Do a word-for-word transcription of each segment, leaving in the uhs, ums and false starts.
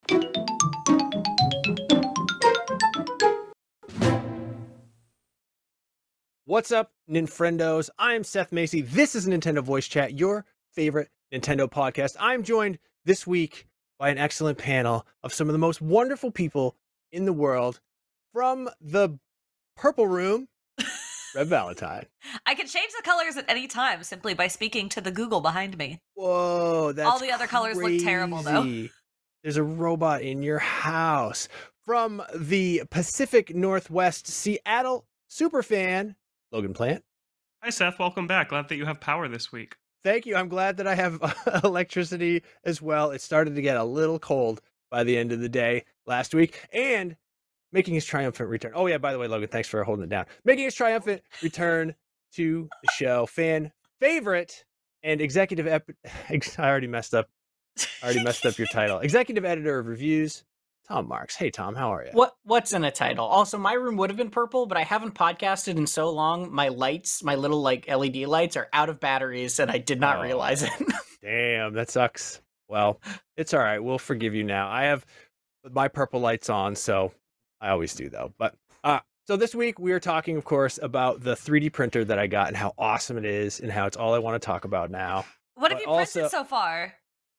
What's up, Ninfrendos? I'm Seth Macy. This is Nintendo Voice Chat, your favorite Nintendo podcast. I'm joined this week by an excellent panel of some of the most wonderful people in the world. From the Purple Room, Red Valentine. I can change the colors at any time simply by speaking to the Google behind me. Whoa, that's All the other colors look terrible, though. There's a robot in your house. From the Pacific Northwest, Seattle superfan, Logan Plant. Hi, Seth. Welcome back. Glad that you have power this week. Thank you. I'm glad that I have electricity as well. It started to get a little cold by the end of the day last week. And making his triumphant return. Oh, yeah, by the way, Logan, thanks for holding it down. Making his triumphant return to the show. Fan favorite and executive... Ep- I already messed up. I already messed up your title. Executive editor of reviews, Tom Marks. Hey, Tom, how are you? What What's in a title? Also, my room would have been purple, but I haven't podcasted in so long. My lights, my little like L E D lights, are out of batteries, and I did not oh, realize it. Damn, that sucks. Well, it's all right. We'll forgive you now. I have my purple lights on, so I always do, though. But uh, so this week, we are talking, of course, about the three D printer that I got and how awesome it is and how it's all I want to talk about now. What have but you printed also, so far?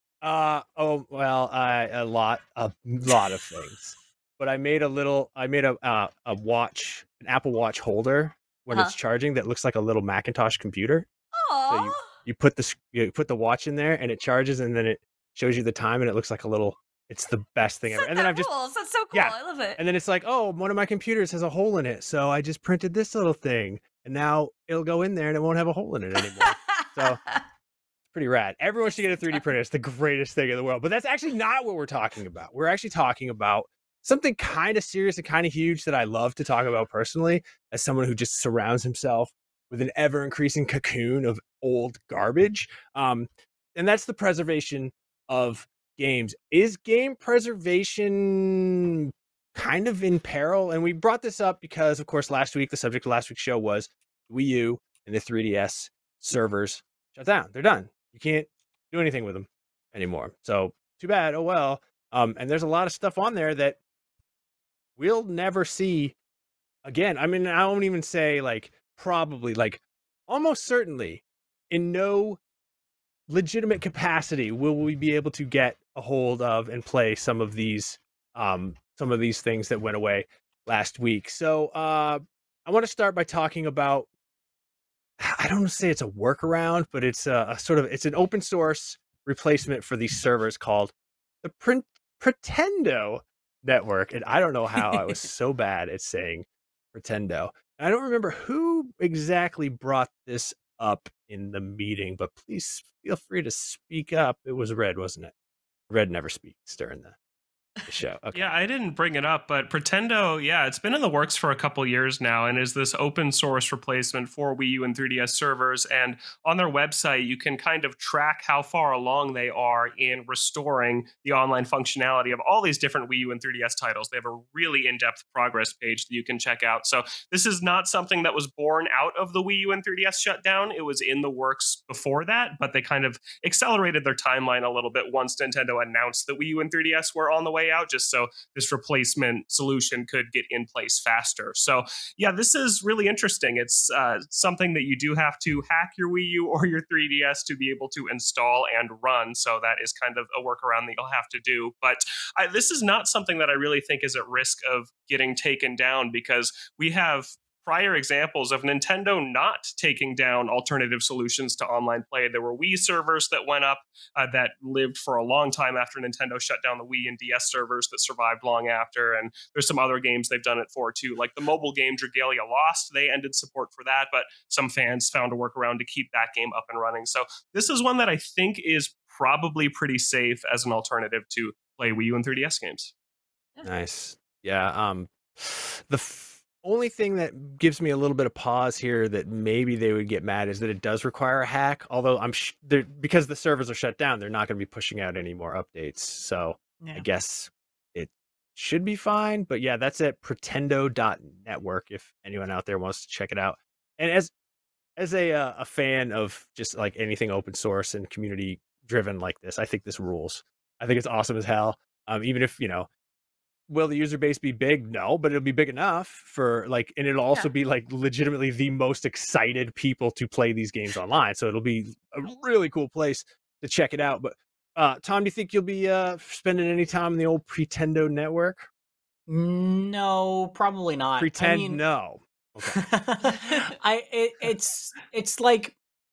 Uh oh well I a lot a lot of things, but I made a little I made a uh, a watch an Apple Watch holder when uh-huh. it's charging that looks like a little Macintosh computer. Aww. So you, you put the you put the watch in there and it charges and then it shows you the time and it looks like a little. It's the best thing ever. Isn't and then that I've just rules? That's so cool. Yeah. I love it. And then it's like, oh, one of my computers has a hole in it, so I just printed this little thing, and now it'll go in there and it won't have a hole in it anymore. So. Pretty rad. Everyone should get a three D printer. It's the greatest thing in the world. But that's actually not what we're talking about. We're actually talking about something kind of serious and kind of huge that I love to talk about personally, as someone who just surrounds himself with an ever-increasing cocoon of old garbage. Um, and that's the preservation of games. Is game preservation kind of in peril? And we brought this up because, of course, last week, the subject of last week's show was Wii U and the three D S servers shut down. They're done. You can't do anything with them anymore. So too bad. Oh, well. Um, and there's a lot of stuff on there that we'll never see again. I mean, I won't even say like probably, like almost certainly in no legitimate capacity will we be able to get a hold of and play some of these um, some of these things that went away last week. So uh, I want to start by talking about I don't want to say it's a workaround, but it's a, a sort of it's an open source replacement for these servers called the Print Pretendo network. And I don't know how I was so bad at saying Pretendo. And I don't remember who exactly brought this up in the meeting, but please feel free to speak up. It was Red, wasn't it? Red never speaks during the the show. Okay. Yeah, I didn't bring it up, but Pretendo, yeah, it's been in the works for a couple years now and is this open source replacement for Wii U and three D S servers. And on their website, you can kind of track how far along they are in restoring the online functionality of all these different Wii U and three D S titles. They have a really in-depth progress page that you can check out. So this is not something that was born out of the Wii U and three D S shutdown. It was in the works before that, but they kind of accelerated their timeline a little bit once Nintendo announced that Wii U and three D S were on the way out, just so this replacement solution could get in place faster. So yeah, this is really interesting. It's uh, something that you do have to hack your Wii U or your three D S to be able to install and run. So that is kind of a workaround that you'll have to do. But I, this is not something that I really think is at risk of getting taken down, because we have prior examples of Nintendo not taking down alternative solutions to online play. There were Wii servers that went up uh, that lived for a long time after Nintendo shut down the Wii and D S servers that survived long after. And there's some other games they've done it for too, like the mobile game Dragalia Lost. They ended support for that, but some fans found a workaround to keep that game up and running. So this is one that I think is probably pretty safe as an alternative to play Wii U and three D S games. Nice. Yeah. Um, the f- only thing that gives me a little bit of pause here that maybe they would get mad is that it does require a hack. Although I'm sh- because the servers are shut down, they're not going to be pushing out any more updates. So yeah. I guess it should be fine. But yeah, that's at pretendo dot network if anyone out there wants to check it out. And as as a uh, a fan of just like anything open source and community driven like this, I think this rules. I think it's awesome as hell. Um, even if, you know, will the user base be big? No, but it'll be big enough for like, and it'll also Yeah. be like legitimately the most excited people to play these games online. So it'll be a really cool place to check it out. But uh, Tom, do you think you'll be uh, spending any time in the old Pretendo network? No, probably not. Pretend I mean, no. Okay. I it, it's it's like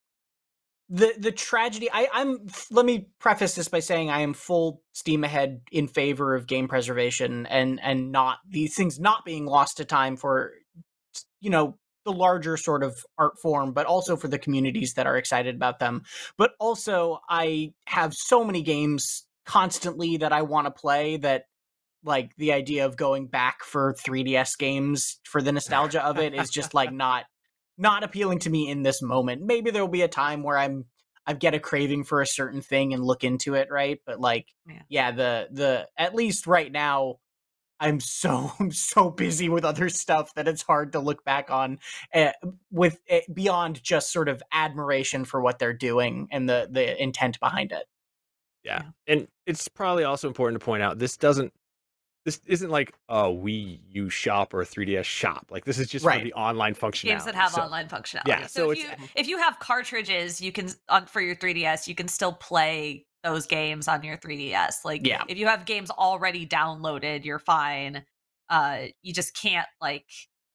the the tragedy. I I'm let me preface this by saying I am full steam ahead in favor of game preservation and and not these things not being lost to time for, you know, the larger sort of art form, but also for the communities that are excited about them. But also I have so many games constantly that I want to play that, like, the idea of going back for three D S games for the nostalgia of it is just like not not appealing to me in this moment. Maybe there'll be a time where I'm I get a craving for a certain thing and look into it, right? But like, Yeah. yeah, the the at least right now, I'm so I'm so busy with other stuff that it's hard to look back on uh, with uh, beyond just sort of admiration for what they're doing and the the intent behind it. Yeah. Yeah. And it's probably also important to point out this doesn't this isn't like a Wii U shop or a three D S shop. Like this is just for Right. the online functionality. Games that have So, online functionality. yeah, so, so if it's- you if you have cartridges, you can on for your three D S, you can still play those games on your three D S. Like Yeah. if you have games already downloaded, you're fine. Uh, you just can't like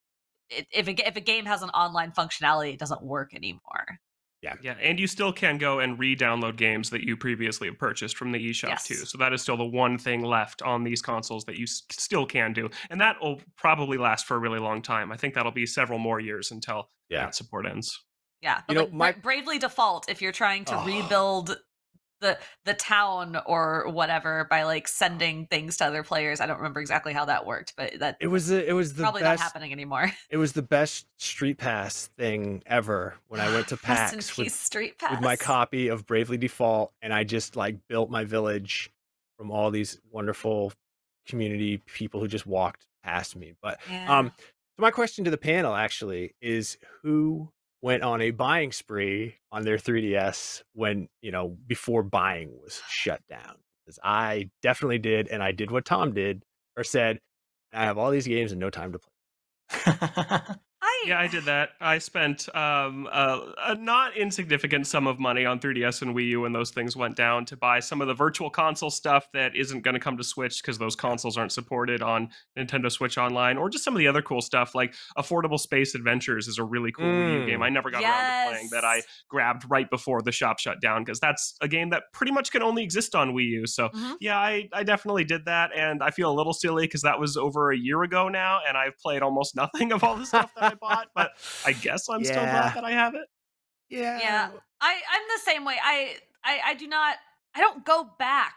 it, if a, if a game has an online functionality, it doesn't work anymore. Yeah, and you still can go and re-download games that you previously have purchased from the eShop Yes. too. So that is still the one thing left on these consoles that you s- still can do, and that will probably last for a really long time. I think that'll be several more years until Yeah. that support ends. Yeah, but You know, like my- Bra- Bravely Default, if you're trying to Oh. rebuild the the town or whatever by like sending things to other players, I don't remember exactly how that worked, but that It was the, it was the probably best not happening anymore. It was the best Street Pass thing ever when I went to Rest in PAX peace, with, Street Pass. with my copy of Bravely Default, and I just like built my village from all these wonderful community people who just walked past me. But Yeah. um, so my question to the panel actually is, who went on a buying spree on their three D S when, you know, before buying was shut down? Because I definitely did, and I did what Tom did, or said, I have all these games and no time to play. I Yeah, I did that. I spent um, a, a not insignificant sum of money on three D S and Wii U when those things went down to buy some of the virtual console stuff that isn't going to come to Switch because those consoles aren't supported on Nintendo Switch Online, or just some of the other cool stuff like Affordable Space Adventures is a really cool Wii U Mm. game I never got around to playing that I Yes. grabbed right before the shop shut down because that's a game that pretty much can only exist on Wii U. So Mhm. yeah, I, I definitely did that, and I feel a little silly because that was over a year ago now, and I've played almost nothing of all the stuff that I bought, but I guess I'm still Yeah. glad that I have it. Yeah. Yeah, I I'm the same way. I, I I do not I don't go back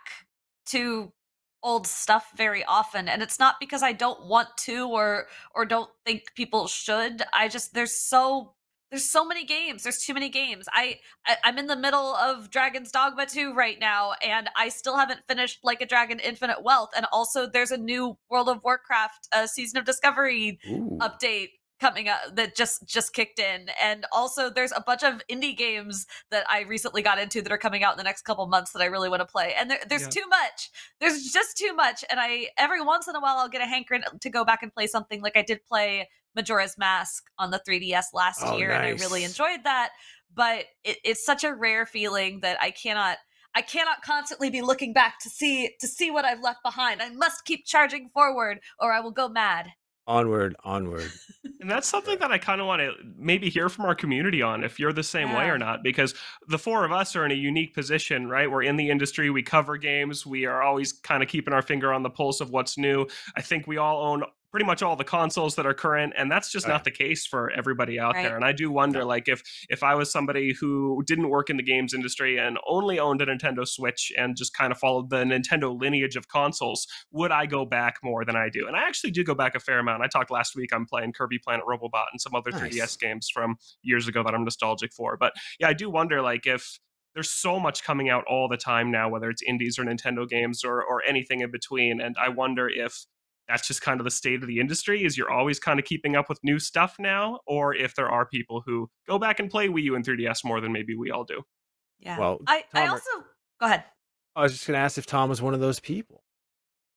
to old stuff very often, and it's not because I don't want to or or don't think people should. I just there's so there's so many games. There's too many games. I, I I'm in the middle of Dragon's Dogma two right now, and I still haven't finished Like a Dragon Infinite Wealth. And also, there's a new World of Warcraft uh, Season of Discovery Ooh. update coming up that just just kicked in, and also there's a bunch of indie games that I recently got into that are coming out in the next couple months that I really want to play, and there, there's Yeah. too much there's just too much, and I every once in a while I'll get a hankering to go back and play something. Like I did play Majora's Mask on the three D S last Oh, year, and I really nice. enjoyed that, but it, it's such a rare feeling that I cannot I cannot constantly be looking back to see to see what I've left behind. I must keep charging forward or I will go mad. Onward, onward. And that's something that I kind of want to maybe hear from our community on, if you're the same way Yeah. or not, because the four of us are in a unique position, right? We're in the industry, we cover games, we are always kind of keeping our finger on the pulse of what's new. I think we all own pretty much all the consoles that are current, and that's just Oh, not yeah. the case for everybody out Right. there. And I do wonder, No. like, if if I was somebody who didn't work in the games industry and only owned a Nintendo Switch and just kind of followed the Nintendo lineage of consoles, would I go back more than I do? And I actually do go back a fair amount. I talked last week, I'm playing Kirby Planet Robobot and some other Nice. three D S games from years ago that I'm nostalgic for. But yeah, I do wonder, like, if there's so much coming out all the time now, whether it's indies or Nintendo games or or anything in between, and I wonder if that's just kind of the state of the industry, is you're always kind of keeping up with new stuff now, or if there are people who go back and play Wii U and three D S more than maybe we all do. Yeah. Well, I I Tom, are- also go ahead. I was just going to ask if Tom was one of those people.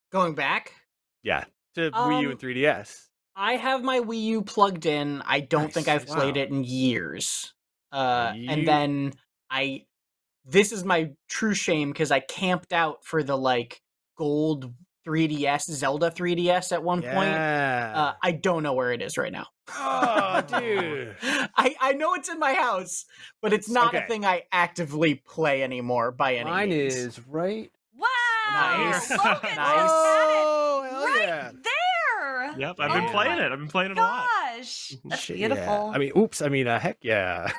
Going back? Yeah, to Wii U Um, and three D S. I have my Wii U plugged in. I don't Nice. think I've played Wow. it in years. Uh, and You- then I, this is my true shame because I camped out for the like gold three D S, Zelda three D S at one point. Yeah. Uh, I don't know where it is right now. Oh, dude. I, I know it's in my house, but it's not a Okay. thing I actively play anymore by any Mine means. is right. Wow! Nice. Logan Nice. just had Oh, it hell right yeah. there. Yep, I've Oh been playing my it. I've been playing it a lot. Gosh, that's Shit, beautiful. Yeah. I mean, oops. I mean, uh, heck yeah.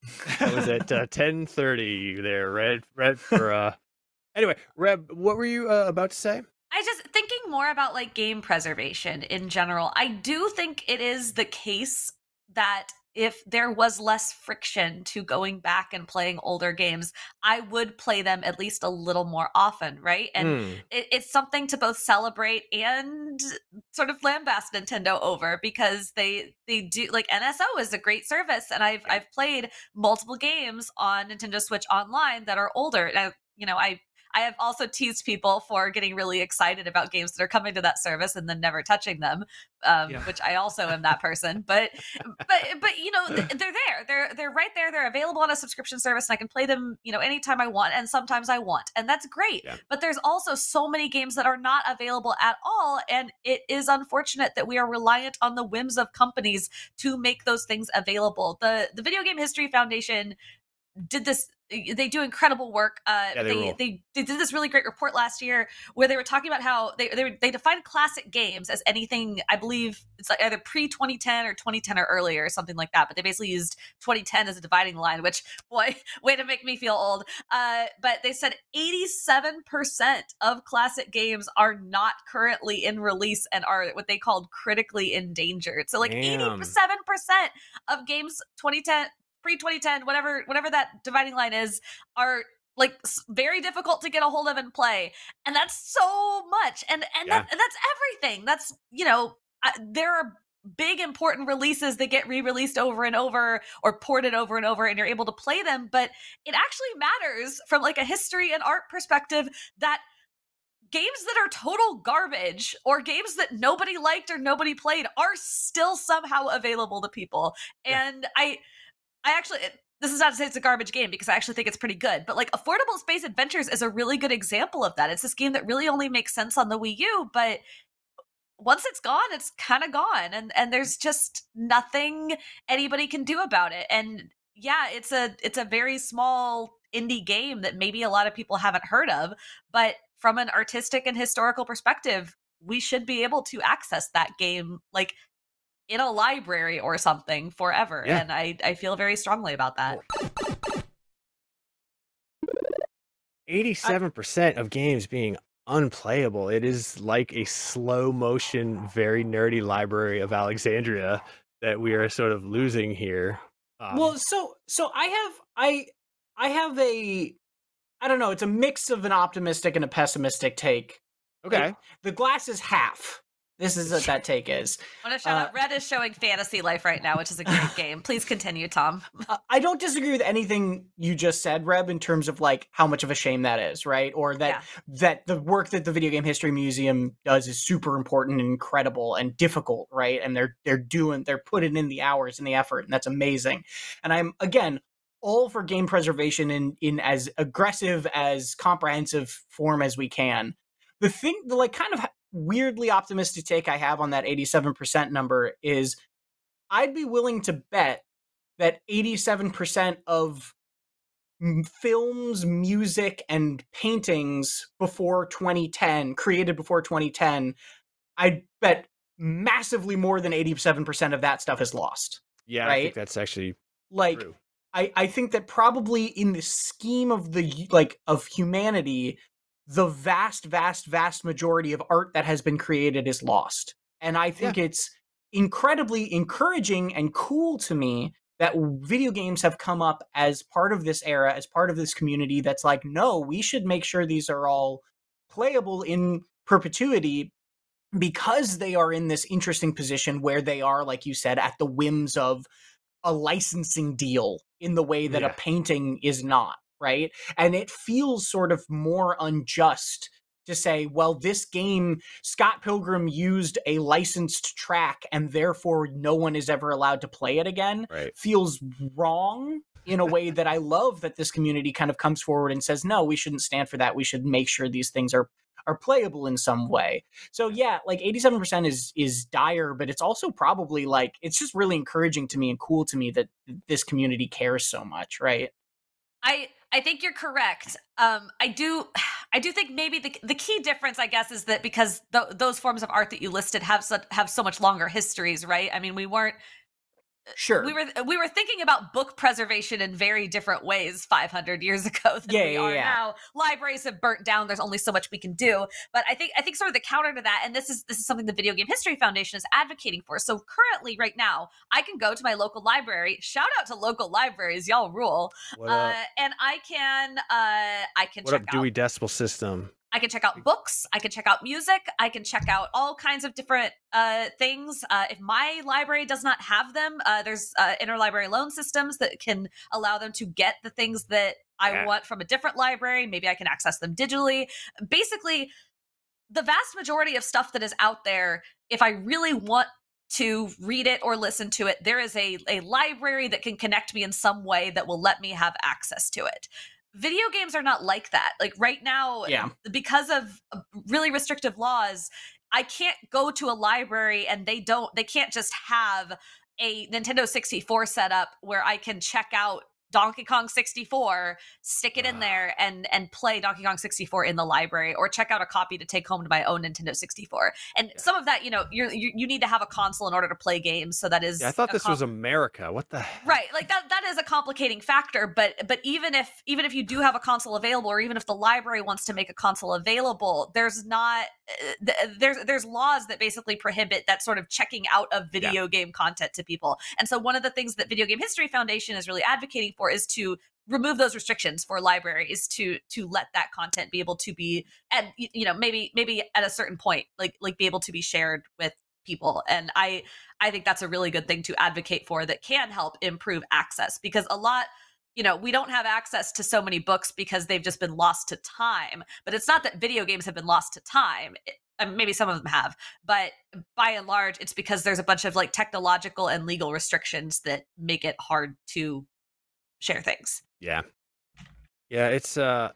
I was at uh, ten thirty there, Red. Red for. uh Anyway, Reb, what were you uh, about to say? I just thinking more about like game preservation in general. I do think it is the case that if there was less friction to going back and playing older games, I would play them at least a little more often, right? And Mm. it, it's something to both celebrate and sort of lambast Nintendo over, because they they do, like, N S O is a great service, and I've I've played multiple games on Nintendo Switch Online that are older. And I, you know, I I have also teased people for getting really excited about games that are coming to that service and then never touching them, um, Yeah. which I also am that person. But but but you know, th- they're there. They're they're right there. They're available on a subscription service, and I can play them, you know, anytime I want, and sometimes I want, and that's great. Yeah. But there's also so many games that are not available at all, and it is unfortunate that we are reliant on the whims of companies to make those things available. The the Video Game History Foundation did this. They do incredible work. Uh, Yeah, they they, rule. they they did this really great report last year where they were talking about how they they, they defined classic games as anything, I believe it's like either pre twenty ten or twenty ten or earlier or something like that. But they basically used twenty ten as a dividing line, which, boy, way to make me feel old. Uh, but they said eighty-seven percent of classic games are not currently in release and are what they called critically endangered. So like Damn. eighty-seven percent of games twenty ten pre twenty ten, whatever whatever that dividing line is, are like s- very difficult to get a hold of and play. And that's so much. And and, Yeah. that, and that's everything. That's, you know, uh, there are big important releases that get re-released over and over or ported over and over, and you're able to play them. But it actually matters from like a history and art perspective that games that are total garbage or games that nobody liked or nobody played are still somehow available to people. Yeah. And I I actually, this is not to say it's a garbage game, because I actually think it's pretty good, but like Affordable Space Adventures is a really good example of that. It's this game that really only makes sense on the Wii U, but once it's gone, it's kind of gone, and and there's just nothing anybody can do about it. And yeah, it's a it's a very small indie game that maybe a lot of people haven't heard of, but from an artistic and historical perspective, we should be able to access that game like in a library or something forever. Yeah. And I, I feel very strongly about that. eighty-seven percent of games being unplayable. It is like a slow motion, very nerdy library of Alexandria that we are sort of losing here. Um, Well, so so I have I I have a I don't know, it's a mix of an optimistic and a pessimistic take. okay. The glass is half. This is what that take is. I want to shout Uh, out, Red is showing Fantasy Life right now, which is a great game. Please continue, Tom. Uh, I don't disagree with anything you just said, Reb, in terms of like how much of a shame that is, right? Or that Yeah. that the work that the Video Game History Museum does is super important and incredible and difficult, right? And they're they're doing they're putting in the hours and the effort, and that's amazing. And I'm again all for game preservation in in as aggressive as comprehensive form as we can. The thing, the like kind of weirdly optimistic take I have on that eighty-seven percent number is I'd be willing to bet that eighty-seven percent of m- films, music, and paintings before twenty ten, created before twenty ten, I bet massively more than eighty-seven percent of that stuff is lost. Yeah, I right? think that's actually Like, true. I, I think that probably in the scheme of the like of humanity, the vast, vast, vast majority of art that has been created is lost. And I think it's incredibly encouraging and cool to me that video games have come up as part of this era, as part of this community that's like, no, we should make sure these are all playable in perpetuity, because they are in this interesting position where they are, like you said, at the whims of a licensing deal in the way that Yeah. a painting is not, right? And it feels sort of more unjust to say, well, this game, Scott Pilgrim used a licensed track and therefore no one is ever allowed to play it again, Right. feels wrong in a way that I love that this community kind of comes forward and says, no, we shouldn't stand for that. We should make sure these things are are playable in some way. So yeah, like eighty-seven percent is is dire, but it's also probably like, it's just really encouraging to me and cool to me that this community cares so much, right? I I think you're correct. Um, I do I do think maybe the the key difference, I guess, is that because th- those forms of art that you listed have so, have so much longer histories, right? I mean, we weren't Sure. we were we were thinking about book preservation in very different ways five hundred years ago than Yeah, we yeah, are yeah. now. Libraries have burnt down. There's only so much we can do. But I think I think sort of the counter to that, and this is this is something the Video Game History Foundation is advocating for. So currently, right now, I can go to my local library. Shout out to local libraries, y'all rule. What Uh, up? and I can uh, I can What check up, out Dewey Decimal System? I can check out books. I can check out music. I can check out all kinds of different uh, things. Uh, if my library does not have them, uh, there's uh, interlibrary loan systems that can allow them to get the things that I Yeah. want from a different library. Maybe I can access them digitally. Basically, the vast majority of stuff that is out there, if I really want to read it or listen to it, there is a, a library that can connect me in some way that will let me have access to it. Video games are not like that. Like right now, Yeah. because of really restrictive laws, I can't go to a library and they don't, they can't just have a Nintendo sixty-four setup where I can check out Donkey Kong sixty-four, stick it in there and and play Donkey Kong sixty-four in the library, or check out a copy to take home to my own Nintendo sixty-four. And Yeah. some of that, you know, you're, you you need to have a console in order to play games. So that is Yeah, I thought a this com- was America. What the heck? right. Like that that is a complicating factor. But but even if even if you do have a console available, or even if the library wants to make a console available, there's not uh, th- there's there's laws that basically prohibit that sort of checking out of video game content to people. And so one of the things that Video Game History Foundation is really advocating for is to remove those restrictions for libraries to to let that content be able to be, and you know, maybe maybe at a certain point, like like be able to be shared with people. And I I think that's a really good thing to advocate for that can help improve access, because a lot, you know, we don't have access to so many books because they've just been lost to time. But it's not that video games have been lost to time. It, I mean, maybe some of them have, but by and large, it's because there's a bunch of like technological and legal restrictions that make it hard to share things. Yeah. Yeah, it's uh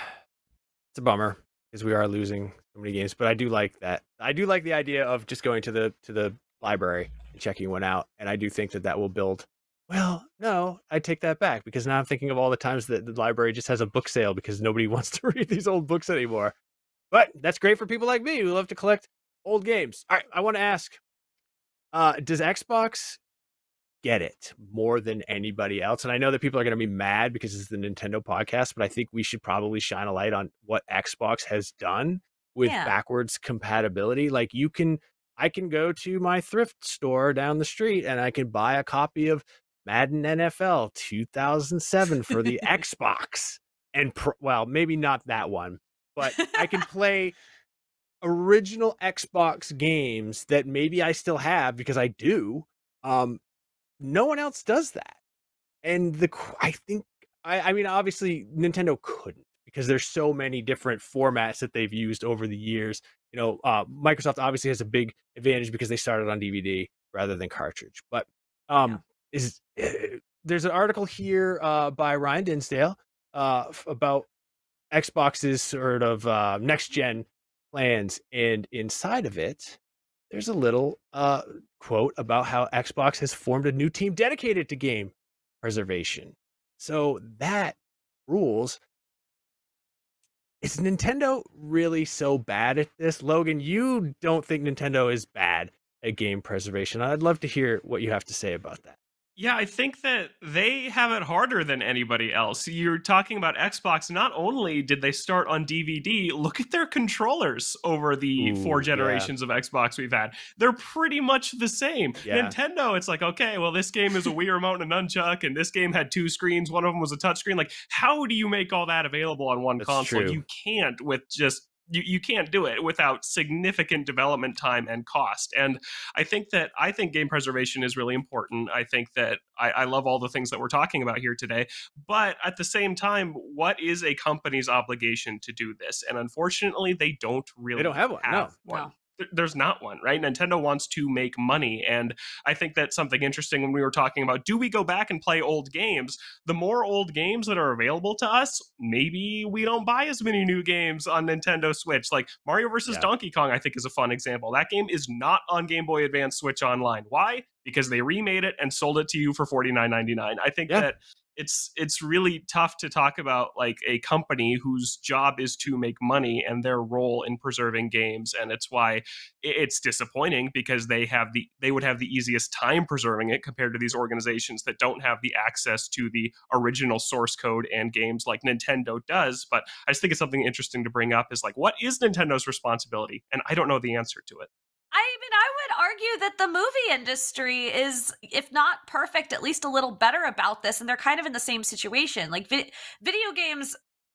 it's a bummer because we are losing so many games, but I do like that. I do like the idea of just going to the to the library and checking one out, and I do think that that will build. Well, no, I take that back, because now I'm thinking of all the times that the library just has a book sale because nobody wants to read these old books anymore. But that's great for people like me who love to collect old games. All right, I want to ask, uh, does Xbox get it more than anybody else? And I know that people are going to be mad because it's the Nintendo podcast, but I think we should probably shine a light on what Xbox has done with Yeah. backwards compatibility. Like you can, I can go to my thrift store down the street and I can buy a copy of Madden N F L two thousand seven for the Xbox. And pr- well, maybe not that one, but I can play original Xbox games that maybe I still have because I do. Um, no one else does that. And the qu- I think I, I mean obviously Nintendo couldn't, because there's so many different formats that they've used over the years. You know, uh, Microsoft obviously has a big advantage because they started on D V D rather than cartridge. But um, is uh, there's an article here uh, by Ryan Dinsdale uh, f- about Xbox's sort of uh, next gen plans, and inside of it, there's a little uh, quote about how Xbox has formed a new team dedicated to game preservation. So that rules. Is Nintendo really so bad at this? Logan, you don't think Nintendo is bad at game preservation. I'd love to hear what you have to say about that. Yeah, I think that they have it harder than anybody else. You're talking about Xbox. Not only did they start on D V D, look at their controllers over the Ooh, four yeah. generations of Xbox we've had. They're pretty much the same. Yeah. Nintendo, it's like, okay, well, this game is a Wii remote and a nunchuck, and this game had two screens. One of them was a touchscreen. Like, how do you make all that available on one That's console? true. You can't with just you, you can't do it without significant development time and cost. And I think that I think game preservation is really important. I think that I, I love all the things that we're talking about here today. But at the same time, what is a company's obligation to do this? And unfortunately, they don't really They don't have one. have No. one. No. There's not one, right? Nintendo wants to make money. And I think that's something interesting when we were talking about, do we go back and play old games? The more old games that are available to us, maybe we don't buy as many new games on Nintendo Switch. Like Mario versus Yeah. Donkey Kong, I think, is a fun example. That game is not on Game Boy Advance Switch Online. Why? Because they remade it and sold it to you for forty-nine ninety-nine. I think Yeah. that it's it's really tough to talk about like a company whose job is to make money and their role in preserving games, and it's why it's disappointing because they have the they would have the easiest time preserving it compared to these organizations that don't have the access to the original source code and games like Nintendo does. But I just think it's something interesting to bring up is like, what is Nintendo's responsibility? And I don't know the answer to it. I mean, I would argue that the movie industry is, if not perfect, at least a little better about this, and they're kind of in the same situation. Like vi- video games,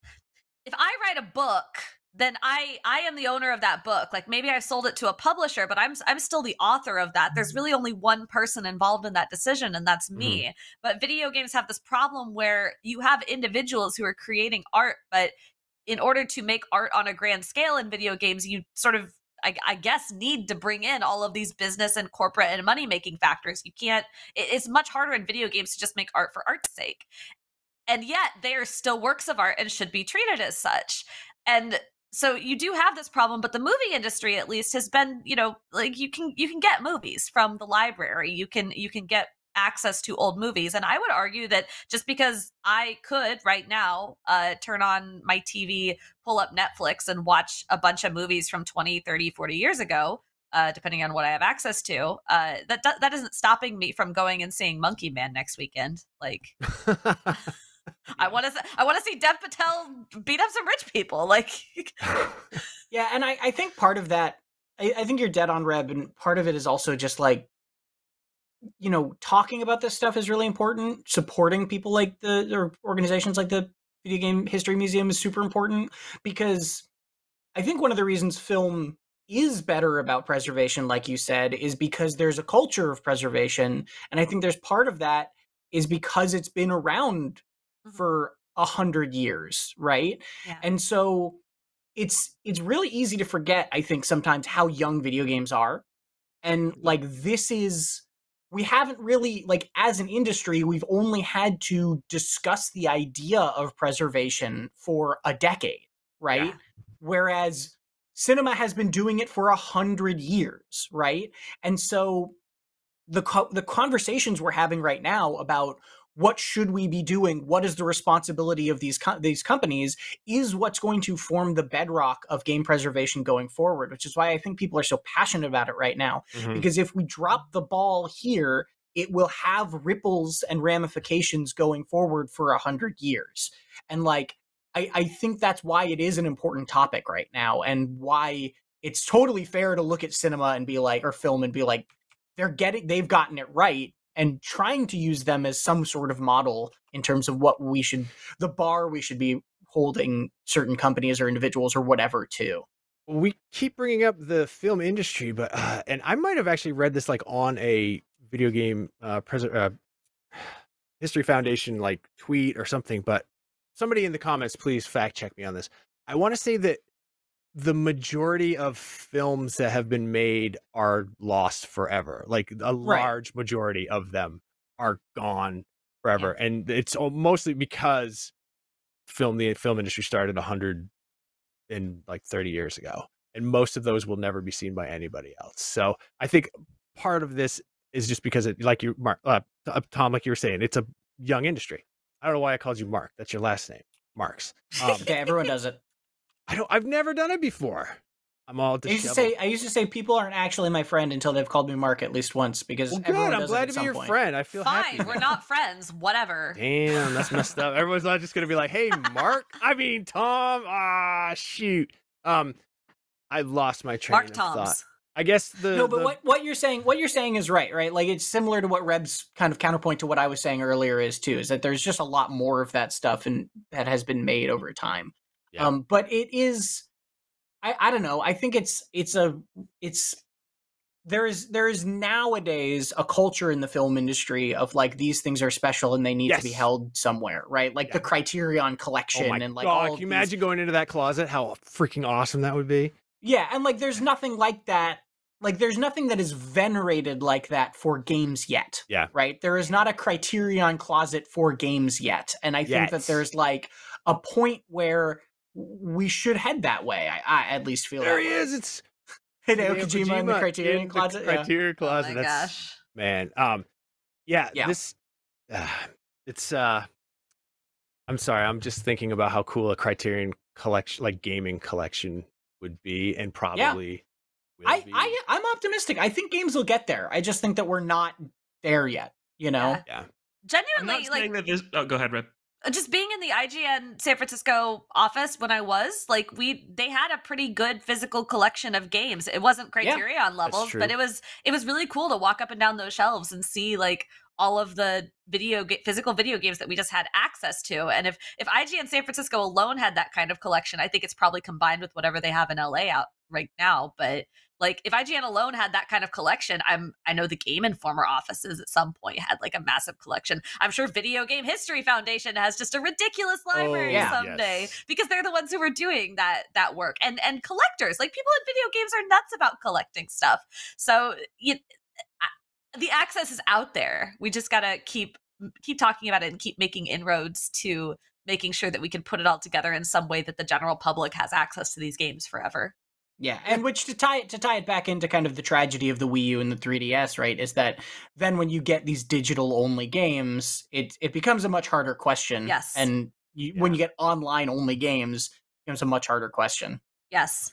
if I write a book, then I I am the owner of that book. Like maybe I've sold it to a publisher, but I'm I'm still the author of that. There's really only one person involved in that decision, and that's me. Mm-hmm. But video games have this problem where you have individuals who are creating art, but in order to make art on a grand scale in video games, you sort of I, I guess need to bring in all of these business and corporate and money making factors. You can't, it, it's much harder in video games to just make art for art's sake. And yet they are still works of art and should be treated as such. And so you do have this problem, but the movie industry at least has been, you know, like you can, you can get movies from the library. You can, you can get access to old movies. And I would argue that just because I could right now uh, turn on my T V, pull up Netflix and watch a bunch of movies from twenty, thirty, forty years ago, uh, depending on what I have access to, uh, that, that isn't stopping me from going and seeing Monkey Man next weekend. Like, I want to, I want to see Dev Patel beat up some rich people. Like, yeah. And I, I think part of that, I, I think you're dead on, Reb. And part of it is also just like, you know, talking about this stuff is really important. Supporting people like the or organizations like the Video Game History Museum is super important, because I think one of the reasons film is better about preservation, like you said, is because there's a culture of preservation. And I think there's part of that is because it's been around for a hundred years, right? Yeah. And so it's it's really easy to forget, I think, sometimes how young video games are. And like this is we haven't really, like, as an industry, we've only had to discuss the idea of preservation for a decade, right? Yeah. Whereas cinema has been doing it for a hundred years, right? And so the co- the conversations we're having right now about what should we be doing, what is the responsibility of these co- these companies, is what's going to form the bedrock of game preservation going forward, which is why I think people are so passionate about it right now. Mm-hmm. Because if we drop the ball here, it will have ripples and ramifications going forward for a hundred years. And like, I, I think that's why it is an important topic right now, and why it's totally fair to look at cinema and be like, or film and be like, they're getting, they've gotten it right, and trying to use them as some sort of model in terms of what we should, the bar we should be holding certain companies or individuals or whatever to. We keep bringing up the film industry, but, uh, and I might have actually read this like on a video game uh, pres- uh, History Foundation like tweet or something, but somebody in the comments, please fact check me on this. I want to say that the majority of films that have been made are lost forever. Like a right. large majority of them are gone forever. Yeah. And it's mostly because film, the film industry started a hundred and like thirty years ago. And most of those will never be seen by anybody else. So I think part of this is just because it, like you, Mark, uh, Tom, like you were saying, it's a young industry. I don't know why I called you Mark. That's your last name, Marks. Um, okay, everyone does it. I don't. I've never done it before. I'm all disheveled. I used to say. I used to say people aren't actually my friend until they've called me Mark at least once, because well, everyone good. does I'm glad it at to be your point. friend. I feel fine. happy. We're not friends. Whatever. Damn, that's messed up. Everyone's not just gonna be like, "Hey, Mark." I mean, Tom. Ah, shoot. Um, I lost my train Mark of Toms. thought. I guess the no, but the... what what you're saying, what you're saying is right, right? Like it's similar to what Reb's kind of counterpoint to what I was saying earlier is too, is that there's just a lot more of that stuff and that has been made over time. Yeah. Um, but it is. I, I don't know. I think it's it's a it's there is there is nowadays a culture in the film industry of like these things are special and they need yes. to be held somewhere, right? Like yeah. the Criterion collection oh my and like God, all can of you these... imagine going into that closet? How freaking awesome that would be. Yeah, and like there's nothing like that. Like there's nothing that is venerated like that for games yet. Yeah. Right? There is not a Criterion closet for games yet. And I think Yet. that there's like a point where we should head that way. I, I at least feel there that he way. is. It's Hideo Hideo Kojima in the Criterion in the closet. Criterion Oh closet. my That's gosh. man. Um, yeah. Yeah. This. Uh, it's. uh I'm sorry. I'm just thinking about how cool a Criterion collection, like gaming collection, would be, and probably. Will I, be. I I'm optimistic. I think games will get there. I just think that we're not there yet. You know. Yeah. Yeah. I'm Genuinely, not like saying that this. Oh, go ahead, Rip. just being in the I G N San Francisco office when I was, like, we they had a pretty good physical collection of games. It wasn't Criterion levels, true. but it was it was really cool to walk up and down those shelves and see like all of the video ga- physical video games that we just had access to. And if if I G N San Francisco alone had that kind of collection, I think it's probably combined with whatever they have in L A out right now. But like if I G N alone had that kind of collection, I'm I know the Game Informer offices at some point had like a massive collection. I'm sure Video Game History Foundation has just a ridiculous library yeah. someday Yes. because they're the ones who are doing that that work. And and collectors, like people in video games are nuts about collecting stuff. So you, the access is out there. We just gotta keep keep talking about it and keep making inroads to making sure that we can put it all together in some way that the general public has access to these games forever. Yeah, and which to tie it to tie it back into kind of the tragedy of the Wii U and the three D S, right, is that then when you get these digital only games, it it becomes a much harder question. Yes. And you, Yeah. when you get online only games, it becomes a much harder question. Yes.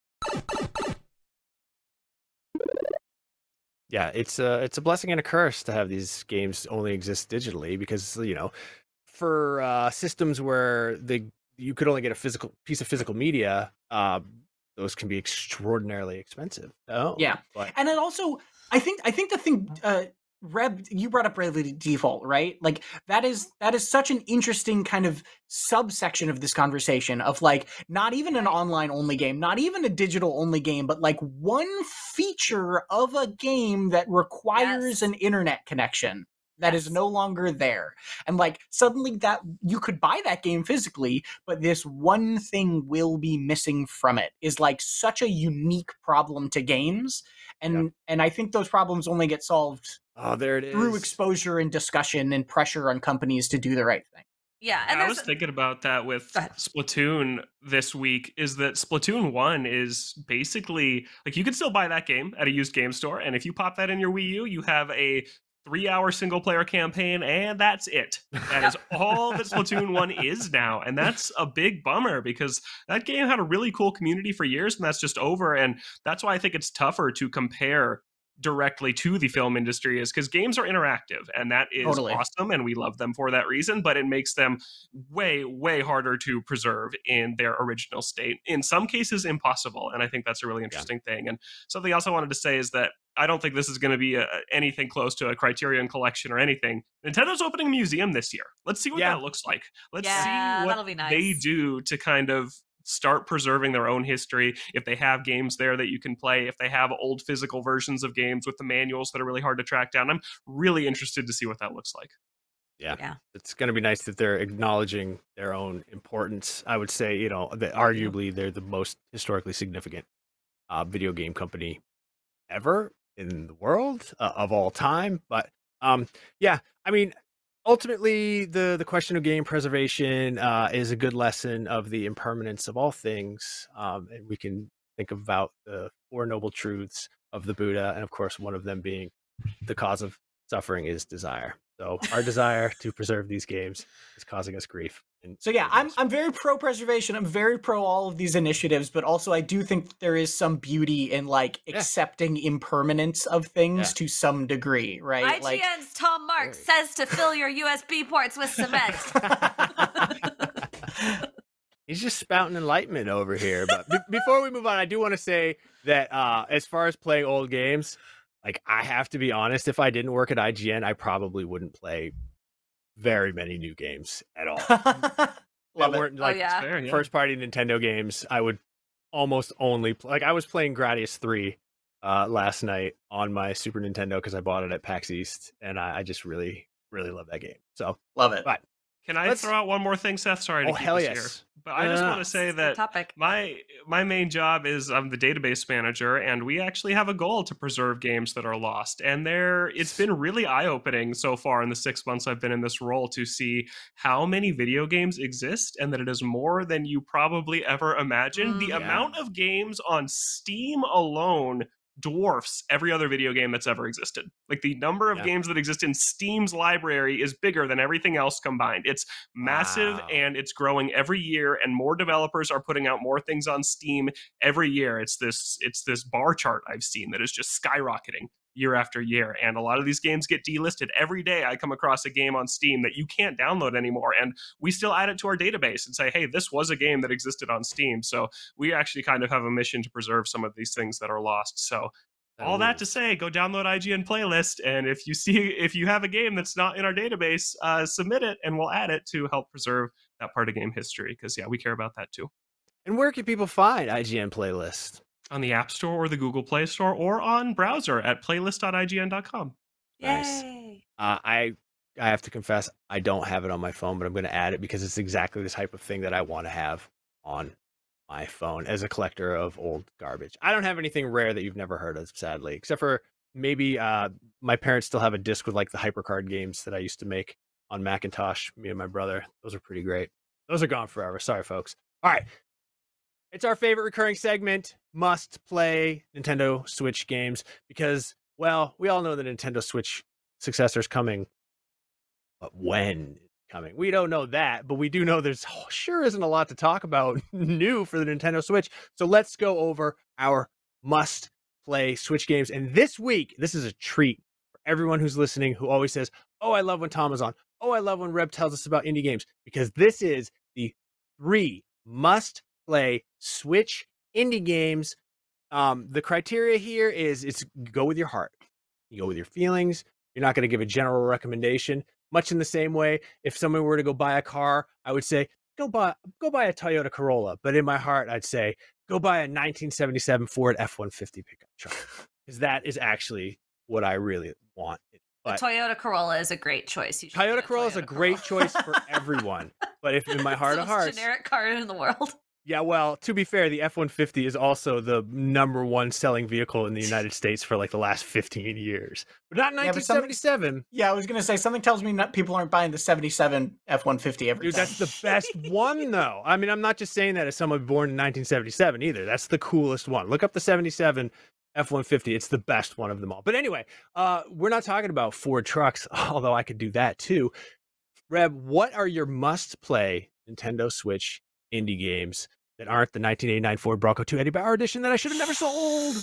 Yeah, it's a it's a blessing and a curse to have these games only exist digitally because you know, for uh, systems where they you could only get a physical piece of physical media, uh, those can be extraordinarily expensive. Oh, Yeah. but And then also, I think I think the thing, uh, Reb, you brought up Bravely Default, right? Like that is that is such an interesting kind of subsection of this conversation of like not even an online only game, not even a digital only game, but like one feature of a game that requires Yes. an internet connection that is Yes. no longer there. And like suddenly that you could buy that game physically, but this one thing will be missing from it is like such a unique problem to games. And Yeah. and I think those problems only get solved oh, there it is. through exposure and discussion and pressure on companies to do the right thing. Yeah. And I there's was thinking about that with Go ahead. Splatoon this week. Is that Splatoon one is basically like you can still buy that game at a used game store, and if you pop that in your Wii U, you have a three-hour single-player campaign, and that's it. That is all that Splatoon one is now, and that's a big bummer because that game had a really cool community for years, and that's just over. And that's why I think it's tougher to compare directly to the film industry, is because games are interactive, and that is Totally. awesome, and we love them for that reason, but it makes them way, way harder to preserve in their original state. In some cases, impossible, and I think that's a really interesting thing. And something else I wanted to say is that I don't think this is going to be a, anything close to a Criterion collection or anything. Nintendo's opening a museum this year. Let's see what Yeah. that looks like. Let's Yeah, see that'll what be nice. they do to kind of start preserving their own history. If they have games there that you can play, if they have old physical versions of games with the manuals that are really hard to track down, I'm really interested to see what that looks like. Yeah. Yeah. It's going to be nice that they're acknowledging their own importance. I would say, you know, that arguably they're the most historically significant uh, video game company ever in the world uh, of all time. But um, yeah, I mean, ultimately, the the question of game preservation uh, is a good lesson of the impermanence of all things, um, and we can think about the Four Noble Truths of the Buddha, and of course, one of them being the cause of suffering is desire. So our desire to preserve these games is causing us grief. And So yeah, I'm I'm very pro preservation. I'm very pro all of these initiatives, but also I do think there is some beauty in like Yeah. accepting impermanence of things Yeah. to some degree, right? Like I G N's Tom Marks Very. says to fill your U S B ports with cement. He's just spouting enlightenment over here. But be- before we move on, I do want to say that uh, as far as playing old games, like I have to be honest, if I didn't work at I G N, I probably wouldn't play very many new games at all. Love that it. weren't like oh yeah. Fair, yeah. first party Nintendo games. I would almost only pl- like I was playing Gradius three uh, last night on my Super Nintendo because I bought it at PAX East, and I, I just really, really love that game. So Love it. but Can I Let's- throw out one more thing, Seth? Sorry to oh keep hell us yes. here. But I just want Uh, to say This is a that good topic. my my main job is I'm the database manager, and we actually have a goal to preserve games that are lost. And there, it's been really eye-opening so far in the six months I've been in this role to see how many video games exist, and that it is more than you probably ever imagined. Mm. The Yeah. amount of games on Steam alone dwarfs every other video game that's ever existed. Like the number of Yeah. games that exist in Steam's library is bigger than everything else combined. It's massive Wow. and it's growing every year, and more developers are putting out more things on Steam every year. It's this it's this bar chart I've seen that is just skyrocketing year after year, and a lot of these games get delisted. Every day I come across a game on Steam that you can't download anymore, and we still add it to our database and say, hey, this was a game that existed on Steam. So we actually kind of have a mission to preserve some of these things that are lost. So all that to say, go download I G N Playlist, and if you see if you have a game that's not in our database, uh, submit it, and we'll add it to help preserve that part of game history. Because yeah, we care about that too. And where can people find I G N Playlist? On the App Store or the Google Play Store, or on browser at playlist dot I G N dot com. Nice. Yay. Uh, I I have to confess I don't have it on my phone, but I'm going to add it because it's exactly the type of thing that I want to have on my phone as a collector of old garbage. I don't have anything rare that you've never heard of, sadly, except for maybe uh, my parents still have a disc with like the HyperCard games that I used to make on Macintosh, me and my brother. Those are pretty great. Those are gone forever. Sorry, folks. All right. It's our favorite recurring segment, must play Nintendo Switch games, because, well, we all know the Nintendo Switch successor is coming, but when it's coming? We don't know that, but we do know there's sure isn't a lot to talk about new for the Nintendo Switch. So let's go over our must play Switch games. And this week, this is a treat for everyone who's listening who always says, oh, I love when Tom is on. Oh, I love when Reb tells us about indie games, because this is the three must play Switch indie games. Um, the criteria here is it's go with your heart. You go with your feelings. You're not going to give a general recommendation. Much in the same way, if someone were to go buy a car, I would say go buy go buy a Toyota Corolla. But in my heart, I'd say go buy a nineteen seventy-seven Ford F one fifty pickup truck, because that is actually what I really want. But the Toyota Corolla is a great choice. You should get Toyota Corolla is a great Corolla. choice for everyone. But if in my heart It's of the most hearts, generic car in the world. yeah, well, to be fair, the F one fifty is also the number one selling vehicle in the United States for like the last fifteen years. But not Yeah, nineteen but some- seventy-seven. Yeah, I was gonna say something tells me not people aren't buying the seventy-seven F one fifty every Dude, time. that's the best one, though. I mean, I'm not just saying that as someone born in nineteen seventy-seven either. That's the coolest one. Look up the seventy-seven F one fifty. It's the best one of them all. But anyway, uh, we're not talking about Ford trucks, although I could do that too. Reb, what are your must-play Nintendo Switch indie games that aren't the nineteen eighty-nine Ford Bronco two eighty Bauer edition that I should have never sold?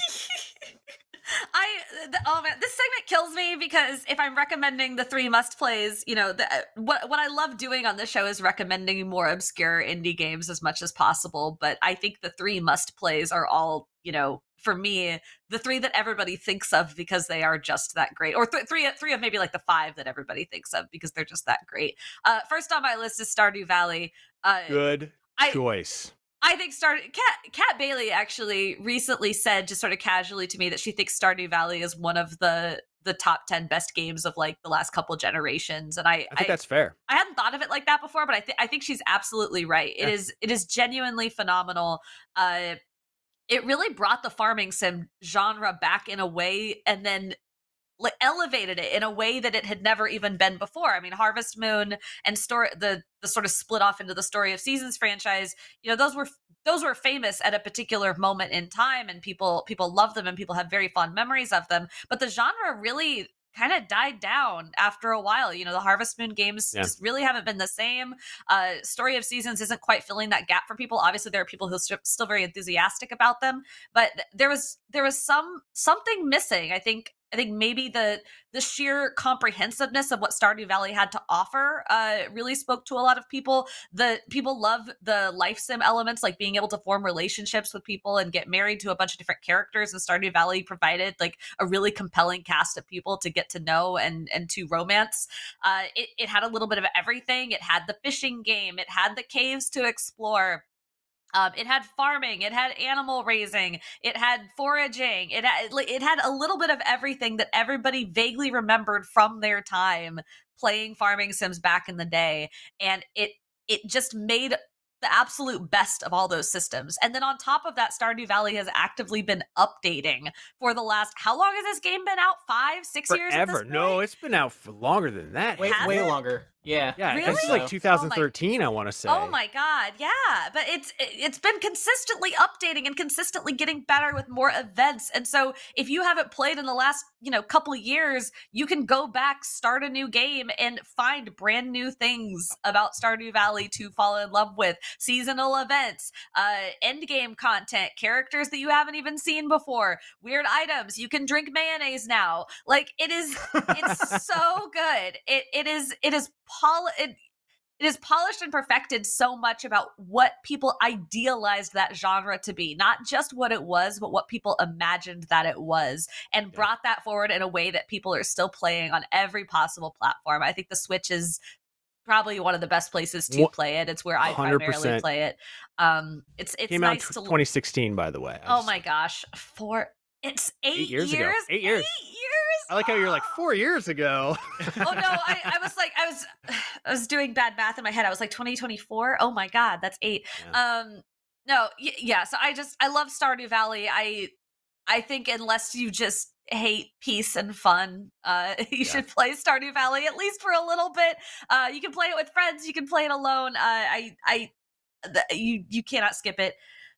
I the, oh man, this segment kills me because if I'm recommending the three must plays, you know, the, what what I love doing on this show is recommending more obscure indie games as much as possible. But I think the three must plays are all, you know, for me, the three that everybody thinks of because they are just that great, or th- three three of maybe like the five that everybody thinks of because they're just that great. Uh, first on my list is Stardew Valley. Uh, Good I, choice. I think Stardew Kat Kat Bailey actually recently said just sort of casually to me that she thinks Stardew Valley is one of the the top ten best games of like the last couple generations, and I I think I, that's fair. I hadn't thought of it like that before, but I think I think she's absolutely right. It Yeah. is it is genuinely phenomenal. Uh, it really brought the farming sim genre back in a way, and then like elevated it in a way that it had never even been before. I mean, Harvest Moon and story the the sort of split off into the Story of Seasons franchise, you know, those were those were famous at a particular moment in time, and people people love them and people have very fond memories of them. But the genre really kind of died down after a while. You know, the Harvest Moon games Yeah. just really haven't been the same. Uh, Story of Seasons isn't quite filling that gap for people. Obviously, there are people who are st- still very enthusiastic about them, but th- there was there was some something missing. I think I think maybe the the sheer comprehensiveness of what Stardew Valley had to offer uh, really spoke to a lot of people. The people love the life sim elements, like being able to form relationships with people and get married to a bunch of different characters. And Stardew Valley provided like a really compelling cast of people to get to know and and to romance. Uh, it it had a little bit of everything. It had the fishing game. It had the caves to explore. Um, it had farming, it had animal raising, it had foraging, it had, it had a little bit of everything that everybody vaguely remembered from their time playing farming sims back in the day. And it it just made the absolute best of all those systems. And then on top of that, Stardew Valley has actively been updating for the last, how long has this game been out? Five, six years at this Forever. point? No, it's been out for longer than that. Way, Has way it? longer. Yeah. Yeah, Really? this is like So- two thousand thirteen, I want to say. Oh my god, yeah. But it's it's been consistently updating and consistently getting better with more events. And so if you haven't played in the last, you know, couple of years, you can go back, start a new game, and find brand new things about Stardew Valley to fall in love with. Seasonal events, uh, end game content, characters that you haven't even seen before, weird items. You can drink mayonnaise now. Like it is it's so good. It it is it is pol it, it is polished and perfected so much about what people idealized that genre to be, not just what it was, but what people imagined that it was, and Yeah. brought that forward in a way that people are still playing on every possible platform. I think the Switch is probably one of the best places to What- play it. It's where I one hundred primarily percent. play it. Um, it's it's Came out nice in to. twenty sixteen, by the way. I Oh just- my gosh, four. It's eight, Eight years years. ago. Eight years. Eight years. I like how you're like four years ago. Oh no, I, I was like, I was, I was doing bad math in my head. I was like twenty twenty-four. Oh my god, that's eight. Um, no, y- yeah. So I just, I love Stardew Valley. I, I think unless you just hate peace and fun, uh, you Yeah. should play Stardew Valley at least for a little bit. Uh, you can play it with friends. You can play it alone. Uh, I, I, the, you, you cannot skip it.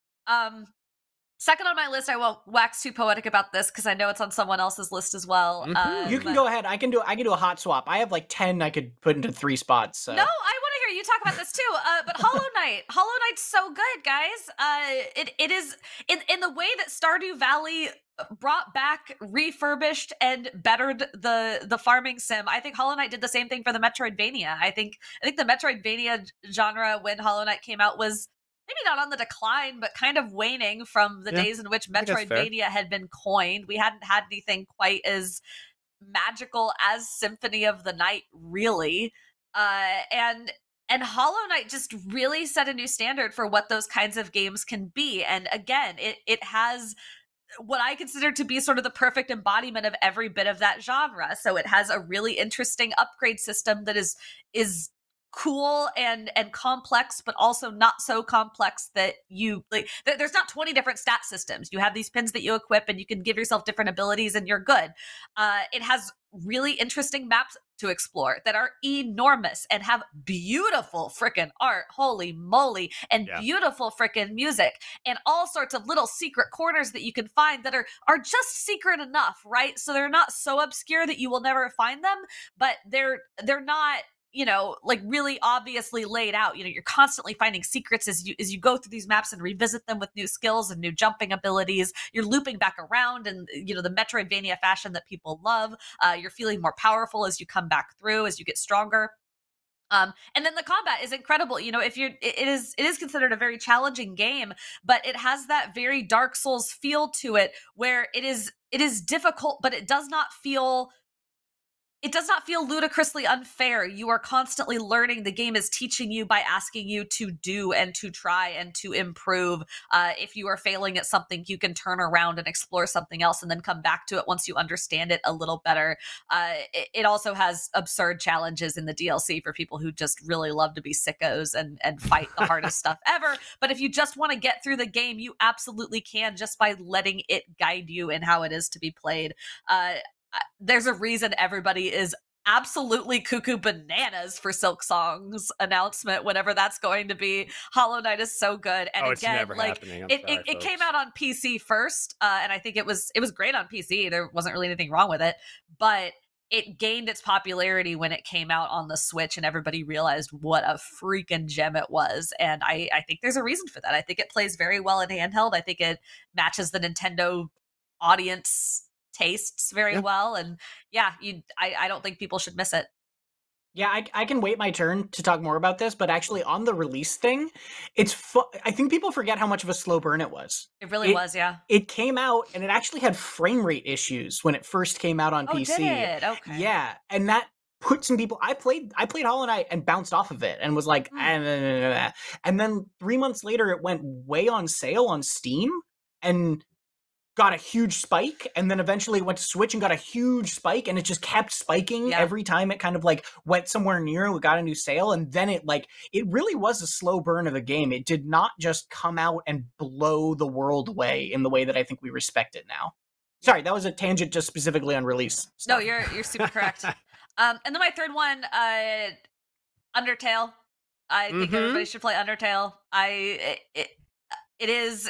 Um. Second on my list, I won't wax too poetic about this because I know it's on someone else's list as well. Mhm. Uh, You can but- go ahead. I can do I can do a hot swap. I have like ten I could put into three spots. So. No, I want to hear you talk about this too. Uh, but Hollow Knight, Hollow Knight's so good, guys. Uh, it it is in in the way that Stardew Valley brought back, refurbished, and bettered the the farming sim. I think Hollow Knight did the same thing for the Metroidvania. I think I think the Metroidvania genre when Hollow Knight came out was maybe not on the decline, but kind of waning from the Yeah, days in which I think that's fair. Metroidvania had been coined. We hadn't had anything quite as magical as Symphony of the Night, really. Uh, and and Hollow Knight just really set a new standard for what those kinds of games can be. And again, it it has what I consider to be sort of the perfect embodiment of every bit of that genre. So it has a really interesting upgrade system that is is cool and and complex, but also not so complex that you like there, there's not twenty different stat systems. You have these pins that you equip and you can give yourself different abilities and you're good. Uh, it has really interesting maps to explore that are enormous and have beautiful freaking art, holy moly, and Yeah. beautiful freaking music and all sorts of little secret corners that you can find that are are just secret enough, right? So they're not so obscure that you will never find them, but they're they're not, you know, like really obviously laid out. You know, you're constantly finding secrets as you as you go through these maps and revisit them with new skills and new jumping abilities. You're looping back around in, you know, the Metroidvania fashion that people love. Uh, you're feeling more powerful as you come back through, as you get stronger. Um, and then the combat is incredible. You know, if you're, it it is, it is considered a very challenging game, but it has that very Dark Souls feel to it, where it is, it is difficult, but it does not feel. It does not feel ludicrously unfair. You are constantly learning. The game is teaching you by asking you to do and to try and to improve. Uh, if you are failing at something, you can turn around and explore something else and then come back to it once you understand it a little better. Uh, it, it also has absurd challenges in the D L C for people who just really love to be sickos and, and fight the hardest stuff ever. But if you just want to get through the game, you absolutely can just by letting it guide you in how it is to be played. Uh, There's a reason everybody is absolutely cuckoo bananas for Silk Song's announcement, whenever that's going to be. Hollow Knight is so good, and oh, it's again, never like happening. I'm it, sorry, it, it came folks. out on P C first, uh, and I think it was it was great on P C. There wasn't really anything wrong with it, but it gained its popularity when it came out on the Switch, and everybody realized what a freaking gem it was. And I, I think there's a reason for that. I think it plays very well in handheld. I think it matches the Nintendo audience tastes very Yeah. well, and yeah, you I, I don't think people should miss it. Yeah, I, I can wait my turn to talk more about this, but actually on the release thing, it's fu- I think people forget how much of a slow burn it was. It really It- was, yeah. It came out and it actually had frame rate issues when it first came out on Oh, P C. did it? Okay. Yeah, and that put some people. I played I played Hollow Knight and bounced off of it and was like, Mm. "Ah, nah, nah, nah, nah." And then three months later, it went way on sale on Steam and got a huge spike, and then eventually went to Switch and got a huge spike, and it just kept spiking Yeah. every time it kind of like went somewhere near it got a new sale, and then it like it really was a slow burn of a game. It did not just come out and blow the world away in the way that I think we respect it now. Sorry, that was a tangent just specifically on release No, stuff. you're you're super correct. Um, and then my third one, uh, Undertale. I think Mhm. everybody should play Undertale. I it, it it is.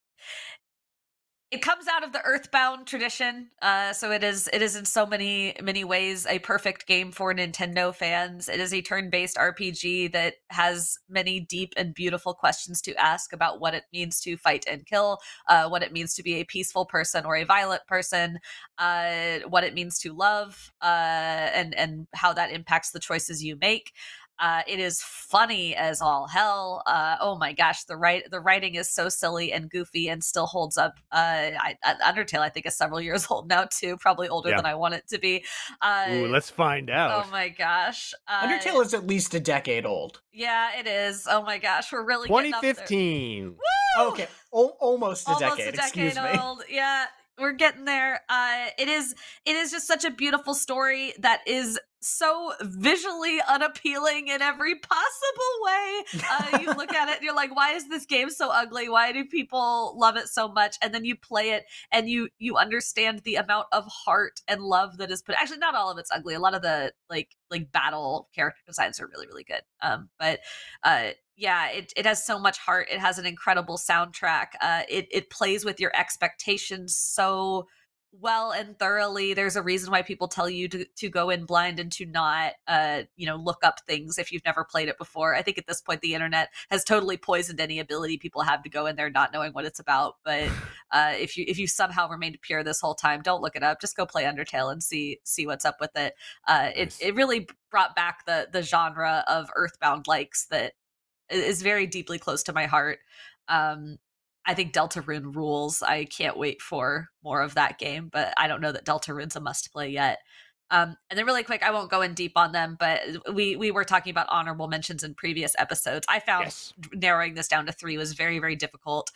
It comes out of the Earthbound tradition, uh, so it is it is in so many many ways a perfect game for Nintendo fans. It is a turn-based R P G that has many deep and beautiful questions to ask about what it means to fight and kill, uh, what it means to be a peaceful person or a violent person, uh, what it means to love, uh, and and how that impacts the choices you make. Uh, it is funny as all hell. Uh, oh my gosh, the write the writing is so silly and goofy and still holds up. Uh, I, Undertale, I think, is several years old now too, probably older Yeah. than I want it to be. Uh, Ooh, let's find out. oh my gosh, uh, Undertale is at least a decade old. yeah, it is. Oh my gosh, we're really getting up there. twenty fifteen. Woo! Okay, o- almost a Almost decade. a decade excuse me. old. Yeah, we're getting there. Uh, it is. It is just such a beautiful story that is so visually unappealing in every possible way. Uh, you look at it and you're like, why is this game so ugly? Why do people love it so much? And then you play it and you you understand the amount of heart and love that is put. Actually, not all of it's ugly. A lot of the like like battle character designs are really really good. Um, but uh. Yeah, it, it has so much heart. It has an incredible soundtrack. Uh, it it plays with your expectations so well and thoroughly. There's a reason why people tell you to, to go in blind and to not, uh, you know, look up things if you've never played it before. I think at this point the internet has totally poisoned any ability people have to go in there not knowing what it's about. But uh, if you if you somehow remained pure this whole time, don't look it up. Just go play Undertale and see see what's up with it. Uh, it Nice. it really brought back the the genre of Earthbound likes that is very deeply close to my heart. Um, I think Deltarune rules. I can't wait for more of that game, but I don't know that Deltarune's a must play yet. Um, and then really quick, I won't go in deep on them, but we we were talking about honorable mentions in previous episodes. I found Yes. narrowing this down to three was very, very difficult.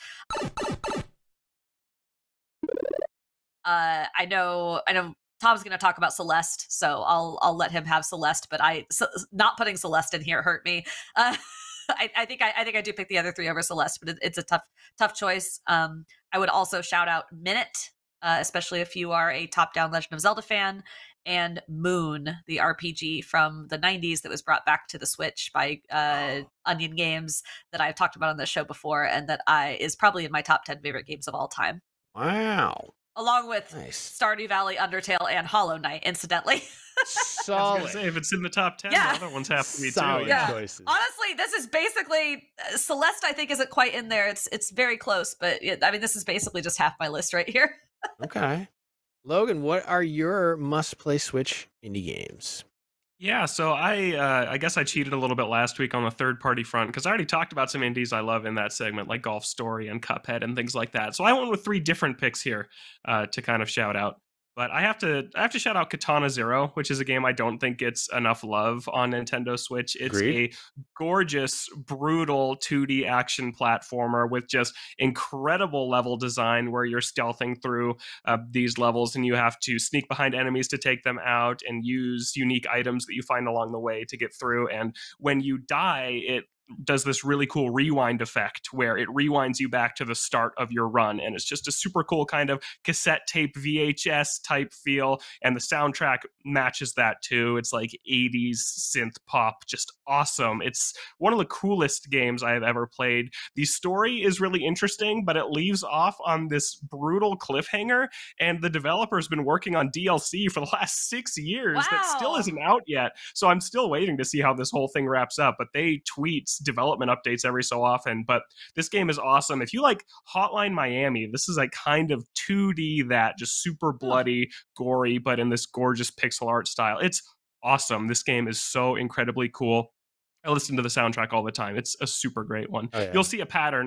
Uh, I know, I know Tom's going to talk about Celeste, so I'll I'll let him have Celeste, but I so, not putting Celeste in here hurt me. Uh, I, I think I, I think I do pick the other three over Celeste, but it, it's a tough tough choice. Um, I would also shout out Minute, uh, especially if you are a top-down Legend of Zelda fan, and Moon, the R P G from the nineties that was brought back to the Switch by uh, Onion Games that I've talked about on this show before, and that I is probably in my top ten favorite games of all time, Wow. along with Nice. Stardew Valley, Undertale, and Hollow Knight, incidentally. I was Solid. gonna say, if it's in the top ten, Yeah. the other ones have to be Solid too. Yeah. choices. Honestly, this is basically uh, Celeste. I think isn't quite in there. It's it's very close, but it, I mean, this is basically just half my list right here. Okay. Logan, what are your must-play Switch indie games? Yeah, so I uh, I guess I cheated a little bit last week on the third party front because I already talked about some indies I love in that segment, like Golf Story and Cuphead and things like that. So I went with three different picks here uh, to kind of shout out. But I have to I have to shout out Katana Zero, which is a game I don't think gets enough love on Nintendo Switch. It's Agreed. a gorgeous, brutal two D action platformer with just incredible level design where you're stealthing through uh, these levels and you have to sneak behind enemies to take them out and use unique items that you find along the way to get through. And when you die, it does this really cool rewind effect where it rewinds you back to the start of your run, and it's just a super cool kind of cassette tape V H S type feel, and the soundtrack matches that too. It's like eighties synth pop, just awesome. It's one of the coolest games I have ever played. The story is really interesting, but it leaves off on this brutal cliffhanger, and the developer's been working on D L C for the last six years that still Wow. isn't out yet, so I'm still waiting to see how this whole thing wraps up. But they tweet development updates every so often. But this game is awesome. If you like Hotline Miami, this is like kind of two D that, just super bloody, gory, but in this gorgeous pixel art style. It's awesome. This game is so incredibly cool. I listen to the soundtrack all the time. It's a super great one. Oh, yeah. You'll see a pattern of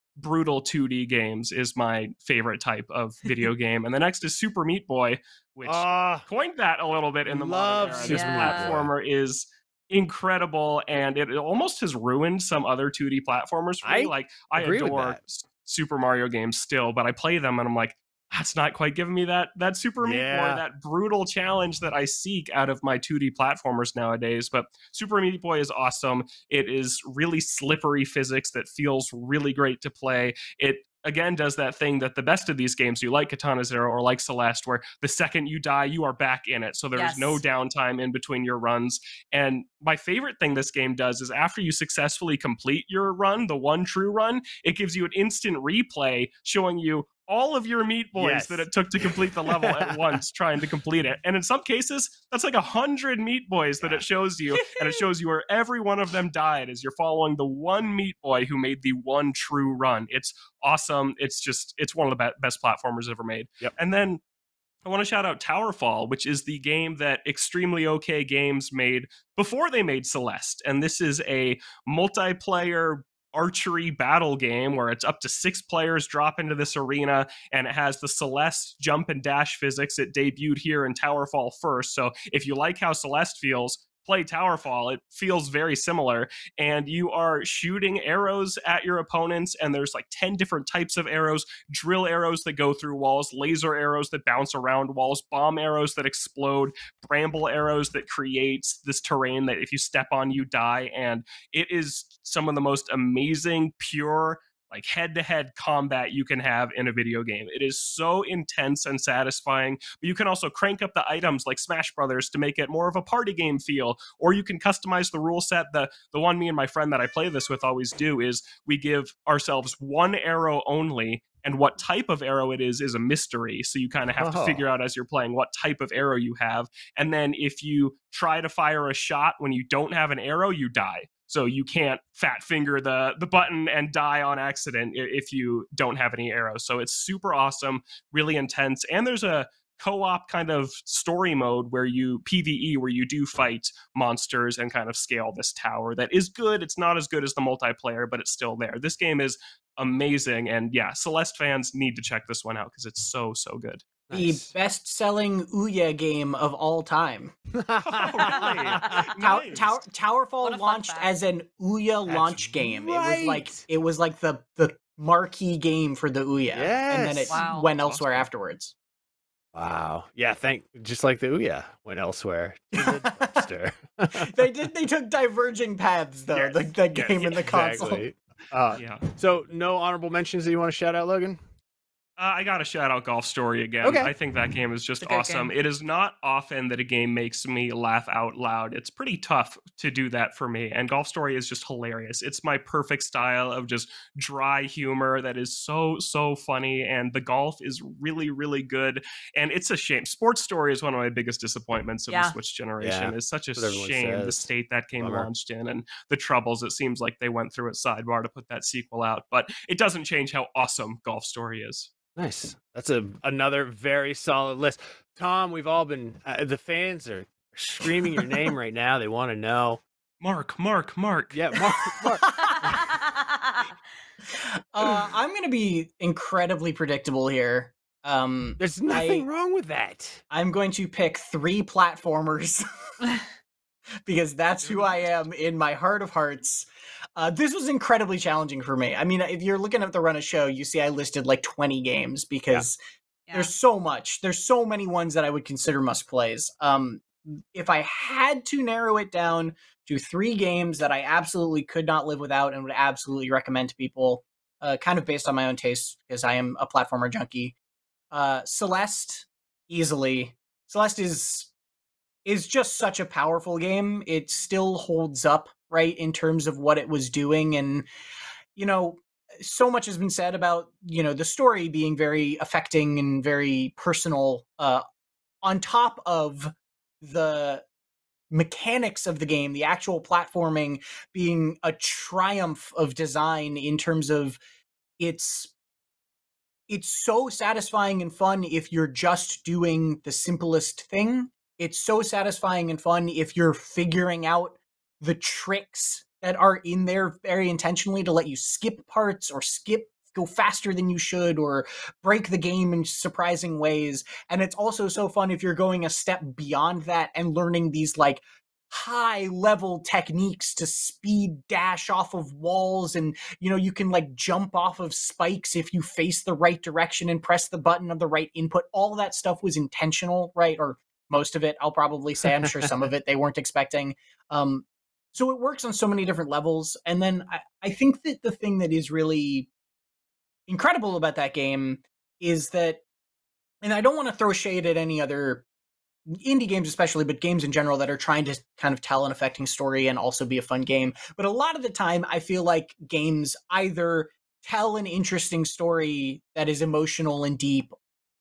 brutal two D games is my favorite type of video game. And the next is Super Meat Boy, which Uh, coined that a little bit in the love modern era. Super This Meat Boy. platformer is incredible, and it almost has ruined some other two D platformers for I me. Like, I agree with adore that. S- Super Mario games still, but I play them and I'm like, that's not quite giving me that that Super Meat Yeah. Boy, that brutal challenge that I seek out of my two D platformers nowadays. But Super Meat Boy is awesome. It is really slippery physics that feels really great to play. It again does that thing that the best of these games do, like Katana Zero or like Celeste, where the second you die, you are back in it. So there's Yes. no downtime in between your runs. And my favorite thing this game does is after you successfully complete your run, the one true run, it gives you an instant replay showing you all of your Meat Boys Yes. that it took to complete the level at once trying to complete it. And in some cases, that's like a hundred Meat Boys that Yeah. it shows you. And it shows you where every one of them died as you're following the one Meat Boy who made the one true run. It's awesome. It's just, it's one of the be- best platformers ever made. Yep. And then I want to shout out Towerfall, which is the game that Extremely OK Games made before they made Celeste. And this is a multiplayer archery battle game where it's up to six players drop into this arena, and it has the Celeste jump and dash physics. It debuted here in Towerfall first. So if you like how Celeste feels, play Towerfall. It feels very similar, and you are shooting arrows at your opponents, and there's like ten different types of arrows: drill arrows that go through walls, laser arrows that bounce around walls, bomb arrows that explode, bramble arrows that creates this terrain that if you step on, you die. And it is some of the most amazing, pure, like head-to-head combat you can have in a video game. It is so intense and satisfying, but you can also crank up the items like Smash Brothers to make it more of a party game feel, or you can customize the rule set. The, the one me and my friend that I play this with always do is we give ourselves one arrow only, and what type of arrow it is is a mystery. So you kind of have Oh. to figure out as you're playing what type of arrow you have. And then if you try to fire a shot when you don't have an arrow, you die. So you can't fat finger the, the button and die on accident if you don't have any arrows. So it's super awesome, really intense. And there's a co-op kind of story mode where you P V E, where you do fight monsters and kind of scale this tower that is good. It's not as good as the multiplayer, but it's still there. This game is amazing. And yeah, Celeste fans need to check this one out because it's so, so good. Nice. The best-selling Ouya game of all time. Oh, really? Tow- Nice. Tow- What Towerfall a fun launched fact. as an Ouya That's launch game. It was like right. it was like the the marquee game for the Ouya, and then it Yes. Wow. went elsewhere Awesome. afterwards. Wow. Yeah, thank just like the Ouya went elsewhere. To the dumpster. They did. They took diverging paths though. Yes, The, the yes, game and the console. exactly. Uh, Yeah. so no honorable mentions that you want to shout out, Logan? Uh, I gotta shout out Golf Story again. Okay. I think that game is just It's a good awesome. game. It is not often that a game makes me laugh out loud. It's pretty tough to do that for me, and Golf Story is just hilarious. It's my perfect style of just dry humor that is so, so funny, and the golf is really, really good, and it's a shame. Sports Story is one of my biggest disappointments of Yeah. the Switch generation. Yeah, It's such a that's what everyone shame the says. state that game Bummer. launched in and the troubles it seems like they went through at Sidebar to put that sequel out, but it doesn't change how awesome Golf Story is. Nice. That's a another very solid list. Tom, we've all been uh, the fans are screaming your name right now. They want to know. Mark, Mark, Mark. Yeah, Mark. Mark. Uh, I'm gonna be incredibly predictable here. Um, There's nothing I- wrong with that. I'm going to pick three platformers because that's who I am in my heart of hearts. Uh, this was incredibly challenging for me. I mean, if you're looking at the run of show, you see I listed like twenty games because Yeah. there's so much. There's so many ones that I would consider must plays. Um, if I had to narrow it down to three games that I absolutely could not live without and would absolutely recommend to people, uh, kind of based on my own taste because I am a platformer junkie. Uh, Celeste, easily. Celeste is is just such a powerful game. It still holds up, right, in terms of what it was doing. And, you know, so much has been said about, you know, the story being very affecting and very personal, uh, on top of the mechanics of the game, the actual platforming being a triumph of design in terms of its it's so satisfying and fun if you're just doing the simplest thing. It's so satisfying and fun if you're figuring out the tricks that are in there very intentionally to let you skip parts or skip go faster than you should or break the game in surprising ways. And it's also so fun if you're going a step beyond that and learning these like high level techniques to speed dash off of walls, and you know you can like jump off of spikes if you face the right direction and press the button of the right input. All that stuff was intentional, right? Or most of it, I'll probably say. I'm sure some of it they weren't expecting. Um, so it works on so many different levels. And then I, I think that the thing that is really incredible about that game is that, and I don't want to throw shade at any other indie games especially, but games in general that are trying to kind of tell an affecting story and also be a fun game. But a lot of the time, I feel like games either tell an interesting story that is emotional and deep,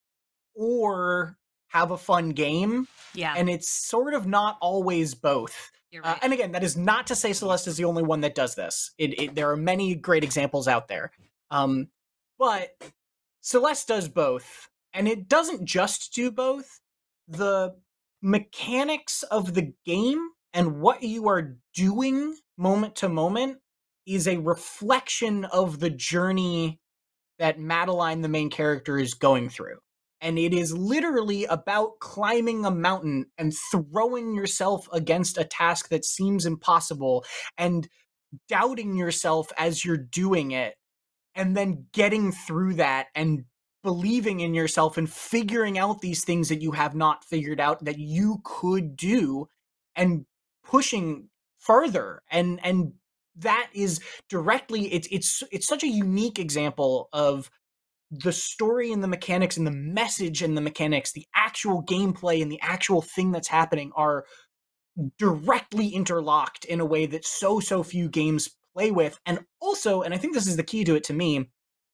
or have a fun game. Yeah. And it's sort of not always both. You're right. Uh, and again, that is not to say Celeste is the only one that does this. It, it, there are many great examples out there. Um, but Celeste does both. And it doesn't just do both. The mechanics of the game and what you are doing moment to moment is a reflection of the journey that Madeline, the main character, is going through. And it is literally about climbing a mountain and throwing yourself against a task that seems impossible and doubting yourself as you're doing it, and then getting through that and believing in yourself and figuring out these things that you have not figured out that you could do, and pushing further. And and that is directly, it's it's it's such a unique example of the story and the mechanics and the message and the mechanics, the actual gameplay and the actual thing that's happening are directly interlocked in a way that so, so few games play with. And also, and I think this is the key to it to me,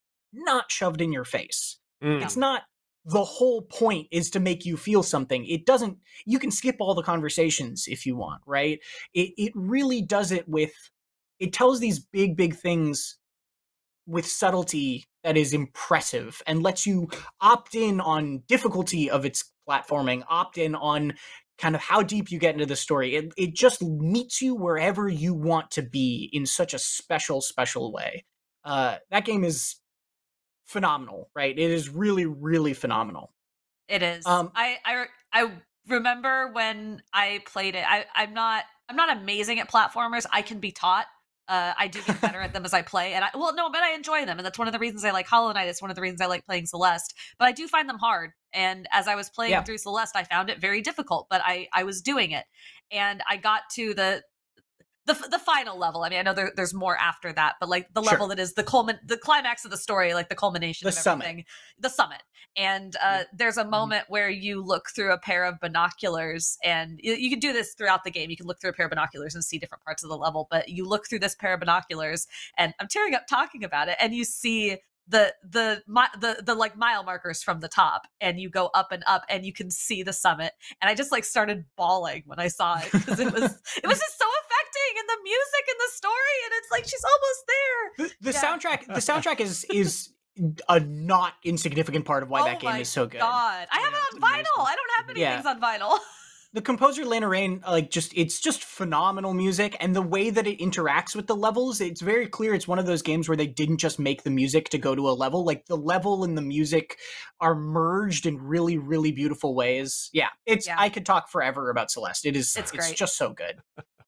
not shoved in your face. Mm. It's not the whole point is to make you feel something. It doesn't, you can skip all the conversations if you want, right? It, it really does it with, it tells these big, big things with subtlety that is impressive and lets you opt in on difficulty of its platforming, opt in on kind of how deep you get into the story. It, it just meets you wherever you want to be in such a special, special way. Uh, that game is phenomenal, right? It is really, really phenomenal. It is. Um, I, I I remember when I played it. I, I'm not I'm not amazing at platformers. I can be taught. Uh, I do get better at them as I play, and I well, no, but I enjoy them, and that's one of the reasons I like Hollow Knight. It's one of the reasons I like playing Celeste. But I do find them hard, and as I was playing Yeah. through Celeste, I found it very difficult. But I I was doing it, and I got to the the the final level. I mean, I know there, there's more after that, but like the Sure. level that is the culmin the climax of the story, like the culmination The of summit. everything, the summit. And uh, there's a moment where you look through a pair of binoculars, and you, you can do this throughout the game. You can look through a pair of binoculars and see different parts of the level, but you look through this pair of binoculars, and I'm tearing up talking about it, and you see the the mi- the the like mile markers from the top, and you go up and up, and you can see the summit. And I just like started bawling when I saw it, because it was it was just so affecting, and the music and the story, and it's like she's almost there. The, the Yeah. soundtrack, the soundtrack is is a not insignificant part of why Oh that game my is so good. God, I have Yeah, it it's on vinyl. amazing. I don't have many Yeah. things on vinyl. The composer Lana Rain, like just it's just phenomenal music, and the way that it interacts with the levels, it's very clear it's one of those games where they didn't just make the music to go to a level. Like the level and the music are merged in really, really beautiful ways. Yeah, it's Yeah. I could talk forever about Celeste. It is It's it's great. just so good.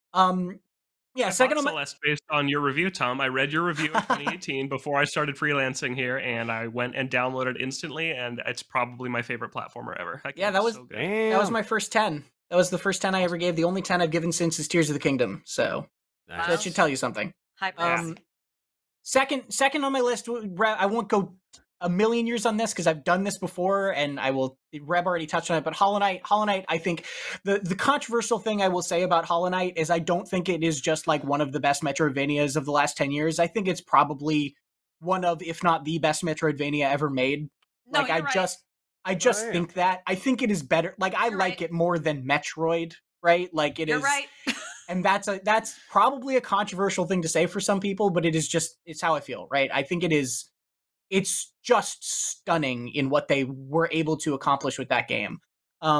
Um, yeah, I second bought on my Celeste based on your review, Tom. I read your review in twenty eighteen before I started freelancing here, and I went and downloaded instantly, and it's probably my favorite platformer ever. That Yeah, game that is was- so good. Damn. that was my first ten. That was the first ten I ever gave. The only ten I've given since is Tears of the Kingdom. So Nice. that should tell you something. High Yeah. praise. Um, second, second on my list. I won't go a million years on this because I've done this before, and I will. Reb already touched on it, but Hollow Knight. Hollow Knight. I think the the controversial thing I will say about Hollow Knight is I don't think it is just like one of the best Metroidvanias of the last ten years. I think it's probably one of, if not the best Metroidvania ever made. No, like you're I right. just, I just Damn. think that. I think it is better. Like I You're like right. it more than Metroid. Right? Like it is. You're right. And that's a that's probably a controversial thing to say for some people, but it is just it's how I feel, right? I think it is it's just stunning in what they were able to accomplish with that game. Um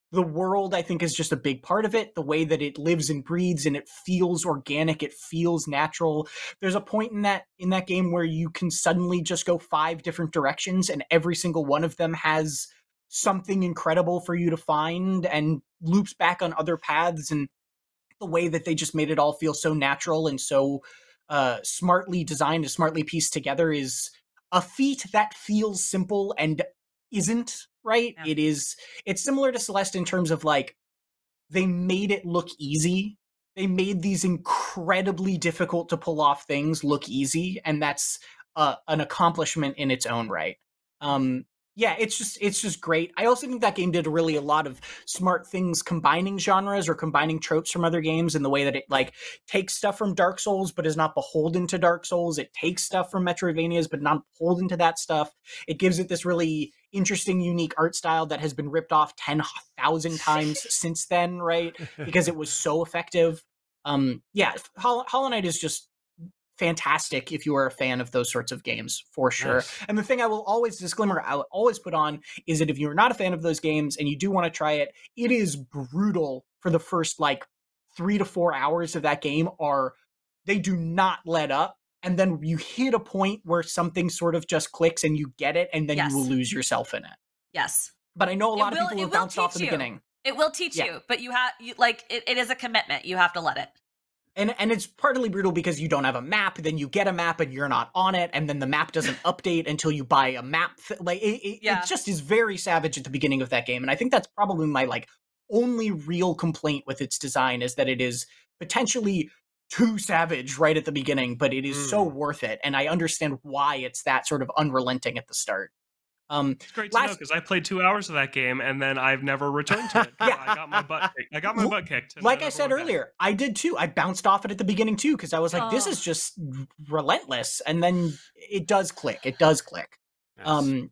The world, I think, is just a big part of it. The way that it lives and breathes, and it feels organic, it feels natural. There's a point in that in that game where you can suddenly just go five different directions, and every single one of them has something incredible for you to find, and loops back on other paths. And the way that they just made it all feel so natural and so uh, smartly designed and smartly pieced together is a feat that feels simple and isn't, right? Yeah. It is, it's similar to Celeste in terms of like, they made it look easy. They made these incredibly difficult to pull off things look easy, and that's uh, an accomplishment in its own right. Um, yeah, it's just it's just great. I also think that game did really a lot of smart things, combining genres or combining tropes from other games in the way that it like takes stuff from Dark Souls but is not beholden to Dark Souls. It takes stuff from Metroidvanias but not beholden to that stuff. It gives it this really interesting, unique art style that has been ripped off ten thousand times since then, right? Because it was so effective. Um, yeah, Hollow, Hollow Knight is just fantastic if you are a fan of those sorts of games, for sure. Nice. And the thing I will always, disclaimer, I will always put on is that if you're not a fan of those games and you do want to try it, it is brutal for the first like three to four hours of that game. Are they do not let up. And then you hit a point where something sort of just clicks and you get it, and then Yes. you will lose yourself in it. Yes. But I know a It lot of will- people it have will bounced off in the teach you. beginning. It will teach Yeah. you, but you have you like it, it is a commitment. You have to let it. And and it's partly brutal because you don't have a map, then you get a map and you're not on it, and then the map doesn't update until you buy a map. Th- like it, it, Yeah. it just is very savage at the beginning of that game, and I think that's probably my like only real complaint with its design is that it is potentially too savage right at the beginning, but it is so Mm. worth it, and I understand why it's that sort of unrelenting at the start. Um, It's great to know last, because I played two hours of that game and then I've never returned to it. 'cause Yeah. I got my butt kicked. I got my L- butt kicked. and like I never said went back. earlier, I did too. I bounced off it at the beginning too because I was like, this Oh. is just relentless, and then it does click. It does click. Nice. Um,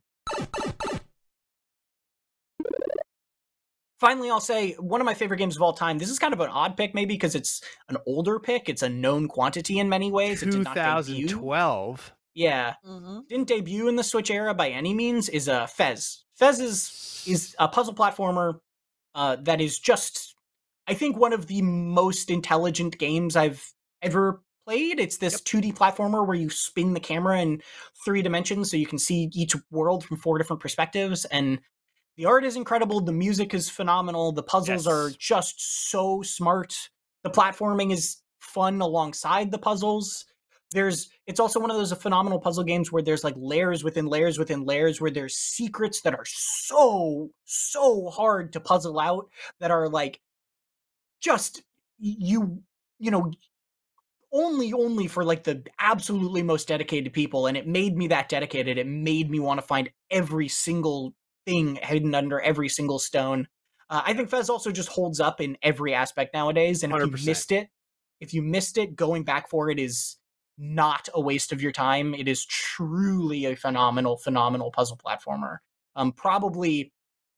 finally, I'll say one of my favorite games of all time. This is kind of an odd pick, maybe because it's an older pick. It's a known quantity in many ways. It did not debut. twenty twelve. Yeah, Mm-hmm. didn't debut in the Switch era by any means. Is uh, Fez. Fez is is a puzzle platformer uh, that is just, I think, one of the most intelligent games I've ever played. It's this two D platformer where you spin the camera in three dimensions so you can see each world from four different perspectives, and the art is incredible, the music is phenomenal, the puzzles Yes. are just so smart, the platforming is fun alongside the puzzles. There's it's also one of those phenomenal puzzle games where there's like layers within layers within layers where there's secrets that are so so hard to puzzle out, that are like just you you know only only for like the absolutely most dedicated people, and it made me that dedicated. It made me want to find every single thing hidden under every single stone. uh, I think Fez also just holds up in every aspect nowadays, and if you one hundred percent. missed it if you missed it going back for it is not a waste of your time. It is truly a phenomenal phenomenal puzzle platformer. Um probably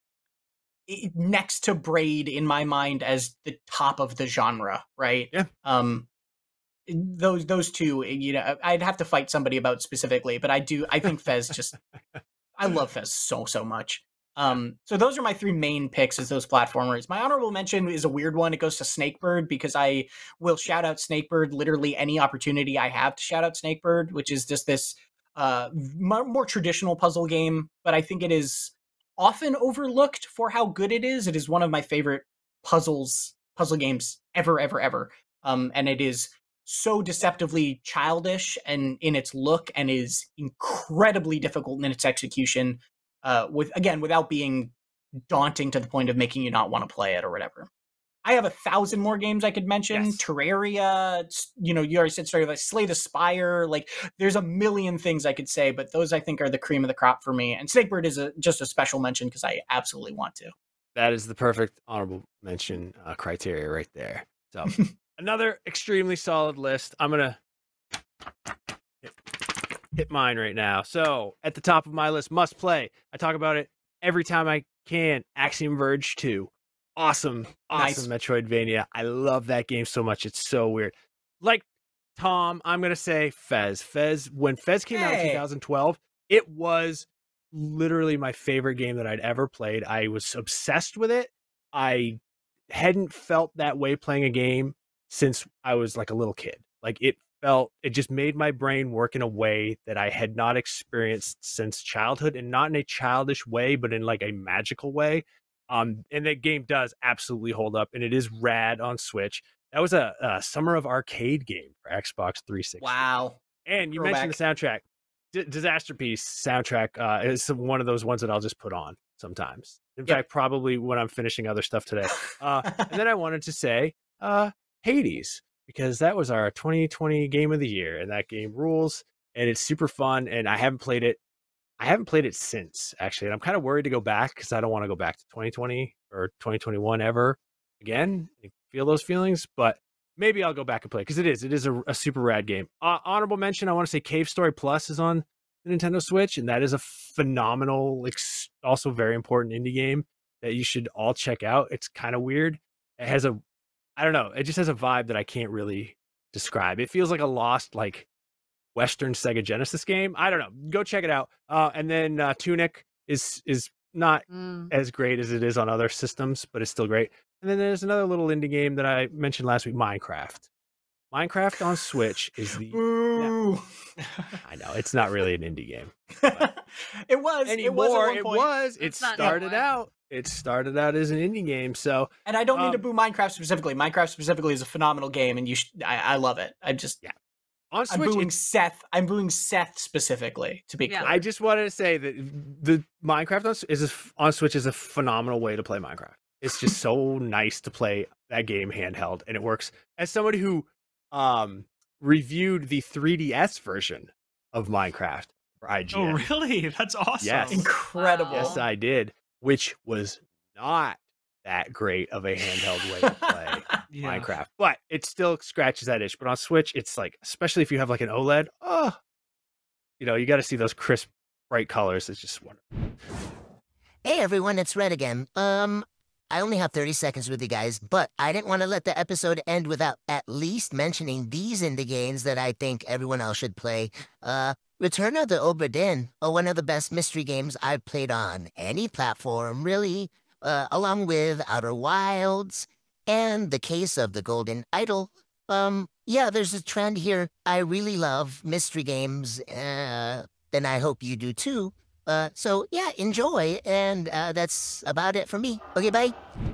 i- next to Braid in my mind as the top of the genre, right? Yeah. Um those those two, you know, I'd have to fight somebody about specifically, but I do I think Fez just I love Fez so so much. Um so those are my three main picks as those platformers. My honorable mention is a weird one. It goes to Snakebird because I will shout out Snakebird literally any opportunity I have to shout out Snakebird, which is just this uh more, more traditional puzzle game, but I think it is often overlooked for how good it is. It is one of my favorite puzzles puzzle games ever ever ever. Um and it is so deceptively childish and in its look, and is incredibly difficult in its execution, uh, with again without being daunting to the point of making you not want to play it or whatever. I have a thousand more games I could mention. Yes. Terraria, s- you know, you already said story like Slay the Spire. Like, there's a million things I could say, but those I think are the cream of the crop for me. And Snakebird is a, just a special mention because I absolutely want to. That is the perfect honorable mention uh, criteria right there. So another extremely solid list. I'm gonna hit, hit mine right now. So at the top of my list, must play. I talk about it every time I can. Axiom Verge two. Awesome, awesome Metroidvania. I love that game so much. It's so weird. Like Tom, I'm gonna say Fez. Fez, when Fez came out in Hey. two thousand twelve, it was literally my favorite game that I'd ever played. I was obsessed with it. I hadn't felt that way playing a game since I was like a little kid. Like it felt, it just made my brain work in a way that I had not experienced since childhood, and not in a childish way, but in like a magical way. Um, and that game does absolutely hold up, and it is rad on Switch. That was a, a Summer of Arcade game for Xbox three sixty. Wow. And you Throwback. mentioned the soundtrack. D- Disaster Piece soundtrack uh, is some, one of those ones that I'll just put on sometimes. In Yep. fact, probably when I'm finishing other stuff today. Uh, and then I wanted to say uh, Hades, because that was our twenty twenty game of the year, and that game rules, and it's super fun. And I haven't played it. I haven't played it since, actually. And I'm kind of worried to go back because I don't want to go back to twenty twenty or twenty twenty-one ever again. I feel those feelings, but maybe I'll go back and play because it is. It is a, a super rad game. Uh, honorable mention, I want to say Cave Story Plus is on the Nintendo Switch, and that is a phenomenal, ex- also very important indie game that you should all check out. It's kind of weird. It has a, I don't know, it just has a vibe that I can't really describe. It feels like a lost, like, Western Sega Genesis game. I don't know. Go check it out. Uh, and then uh, Tunic is is not Mm. as great as it is on other systems, but it's still great. And then there's another little indie game that I mentioned last week, Minecraft. Minecraft on Switch is the. Ooh. I know it's not really an indie game it was. anymore. It was at one It point. was. It It's not started anymore. out. It started out as an indie game. So And I don't mean to Um, boo Minecraft specifically. Minecraft specifically is a phenomenal game, and you should, I, I love it. I just Yeah. on I'm Switch, booing it's Seth. I'm booing Seth specifically, to be Yeah. clear. I just wanted to say that the Minecraft on, is a, on Switch is a phenomenal way to play Minecraft. It's just so nice to play that game handheld, and it works. As somebody who um, reviewed the three D S version of Minecraft for I G N, Oh, really? That's awesome. Yes. Incredible. yes, I did, which was not that great of a handheld way to play Yeah. Minecraft, but it still scratches that itch. But on Switch, it's like, especially if you have like an OLED, oh, you know, you got to see those crisp, bright colors. It's just wonderful. Hey everyone, it's Red again. Um, I only have thirty seconds with you guys, but I didn't want to let the episode end without at least mentioning these indie games that I think everyone else should play. Uh, Return of the Obra Dinn, uh, one of the best mystery games I've played on any platform, really, uh, along with Outer Wilds and The Case of the Golden Idol. Um, yeah, there's a trend here. I really love mystery games, uh, and I hope you do too. Uh, so yeah, enjoy, and uh, that's about it for me. Okay, bye.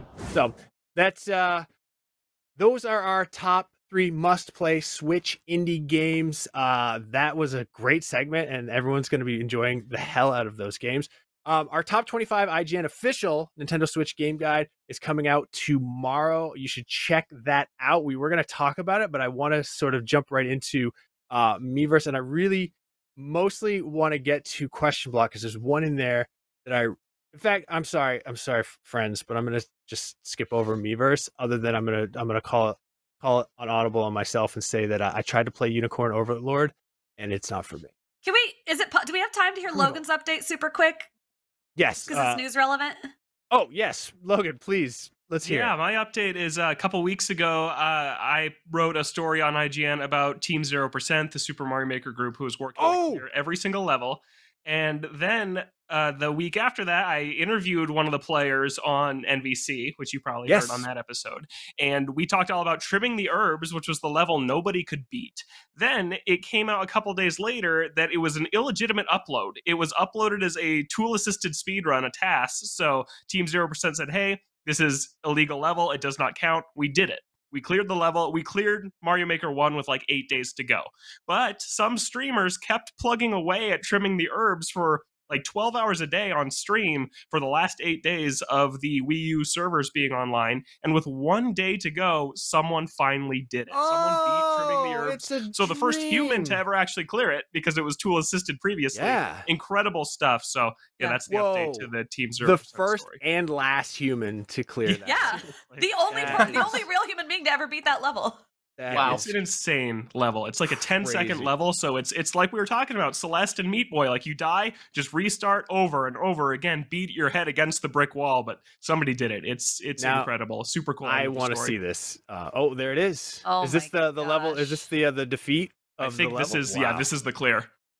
So that's uh those are our top three must-play Switch indie games. Uh, that was a great segment, and everyone's going to be enjoying the hell out of those games. Um, our top twenty-five I G N official Nintendo Switch game guide is coming out tomorrow. You should check that out. We were going to talk about it, but I want to sort of jump right into uh, Miiverse, and I really mostly want to get to question block because there's one in there that I, in fact, I'm sorry, I'm sorry, friends, but I'm going to just skip over Miiverse. Other than I'm going to, I'm going to call it, call it an audible on myself and say that I, I tried to play Unicorn Overlord, and it's not for me. Can we? Is it? po- Do we have time to hear Brutal. Logan's update super quick Yes. because uh, it's news relevant? oh yes, Logan, please let's hear. Yeah, it. my update is uh, a couple weeks ago. Uh, I wrote a story on I G N about Team Zero Percent, the Super Mario Maker group who was working Oh! to clear every single level. And then uh, the week after that, I interviewed one of the players on N V C, which you probably Yes. heard on that episode. And we talked all about trimming the herbs, which was the level nobody could beat. Then it came out a couple days later that it was an illegitimate upload. It was uploaded as a tool-assisted speedrun, a task. So Team Zero Percent said, hey, this is illegal level. It does not count. We did it. We cleared the level. We cleared Mario Maker one with like eight days to go. But some streamers kept plugging away at trimming the herbs for like twelve hours a day on stream for the last eight days of the Wii U servers being online. And with one day to go, someone finally did it. Someone beat trimming the Oh, herbs. it's a So the first human to dream. ever actually clear it because it was tool assisted previously. Yeah. Incredible stuff. So yeah, Yeah. that's the update to Whoa. the Team Zero The percent first story. and last human to clear that. Yeah. The only That per- the is- only real human being to ever beat that level. That Wow. It's an insane level. It's like a ten second Crazy. level, so it's it's like we were talking about Celeste and Meat Boy. Like you die, just restart over and over again, beat your head against the brick wall, but somebody did it. It's it's Now, incredible, super cool. I want to see this. Uh, oh, there it is. Oh is this my the the level? Is gosh. this the uh, the defeat I of think the this level? is yeah, Wow. this is the clear.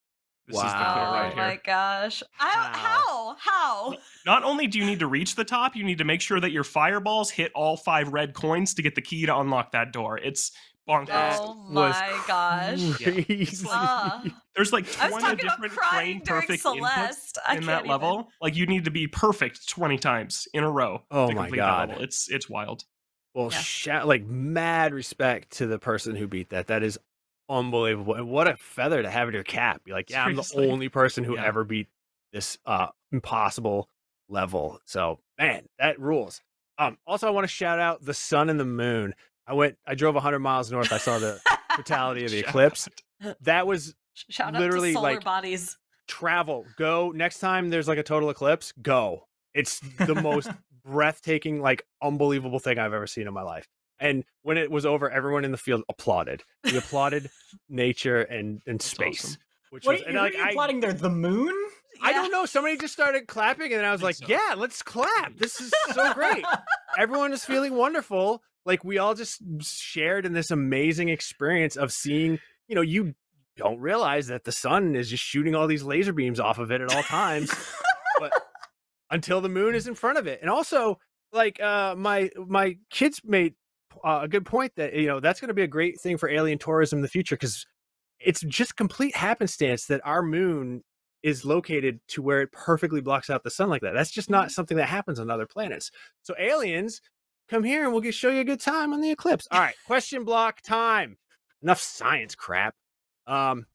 This is the clue Wow. right Oh here. my gosh. How? How? How? Not only do you need to reach the top, you need to make sure that your fireballs hit all five red coins to get the key to unlock that door. It's bonkers. That Oh was my gosh. crazy. It's like- Ah. There's like I was twenty talking about different crying frame during perfect inputs Celeste. I in that can't level. even. Like you need to be perfect twenty times in a row Oh to my complete God. that level. It's it's wild. Well, Yeah. shout, like mad respect to the person who beat that. That is unbelievable. And what a feather to have in your cap. Be like, yeah, I'm the Seriously. only person who Yeah. ever beat this uh impossible level. So, man, that rules. Um, also I want to shout out the sun and the moon. I went I drove one hundred miles north. I saw the totality of the Shout eclipse. out. That was Shout literally, out to solar like, bodies. travel. Go next time there's like a total eclipse, go. It's the most breathtaking, like unbelievable thing I've ever seen in my life. And when it was over, everyone in the field applauded. We applauded nature and, and That's space. awesome. Which What was, are and you, like, what are you I, plotting there? The moon? I Yeah. don't know. Somebody just started clapping, and then I was think like, so. yeah, let's clap. This is so great. Everyone was feeling wonderful. Like, we all just shared in this amazing experience of seeing, you know, you don't realize that the sun is just shooting all these laser beams off of it at all times. But until the moon is in front of it. And also, like, uh, my my kids made uh, a good point that, you know, that's going to be a great thing for alien tourism in the future, because it's just complete happenstance that our moon is located to where it perfectly blocks out the sun like that. That's just not something that happens on other planets. So aliens, come here and we'll get, show you a good time on the eclipse. All right, question block time. Enough science crap. Um,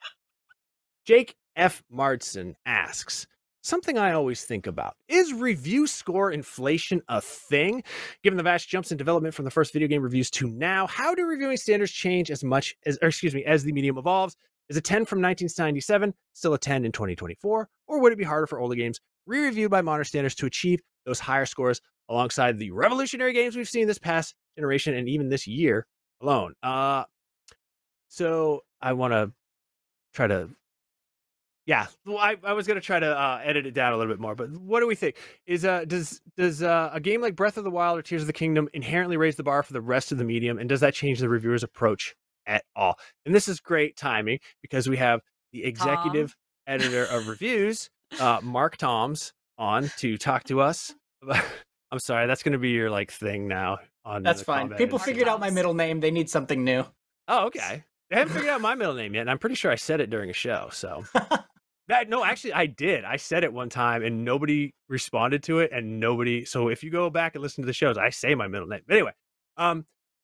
Jake F. Mardson asks, something I always think about. Is review score inflation a thing? Given the vast jumps in development from the first video game reviews to now, how do reviewing standards change as much as, or excuse me, as the medium evolves? Is a ten from nineteen ninety-seven still a ten in twenty twenty-four? Or would it be harder for older games re-reviewed by modern standards to achieve those higher scores alongside the revolutionary games we've seen this past generation and even this year alone? Uh, so I want to try to Yeah, well, I, I was gonna try to uh, edit it down a little bit more, but what do we think? Is uh does does uh, a game like Breath of the Wild or Tears of the Kingdom inherently raise the bar for the rest of the medium, and does that change the reviewer's approach at all? And this is great timing because we have the executive editor of reviews, uh, Mark Toms, on to talk to us. About, I'm sorry, that's gonna be your like thing now. On That's the fine. comment. People Mark figured out my Toms. middle name. They need something new. Oh, okay. They haven't figured out my middle name yet, and I'm pretty sure I said it during a show. So. That, no, actually, I did. I said it one time, and nobody responded to it, and nobody. So if you go back and listen to the shows, I say my middle name. But anyway, um,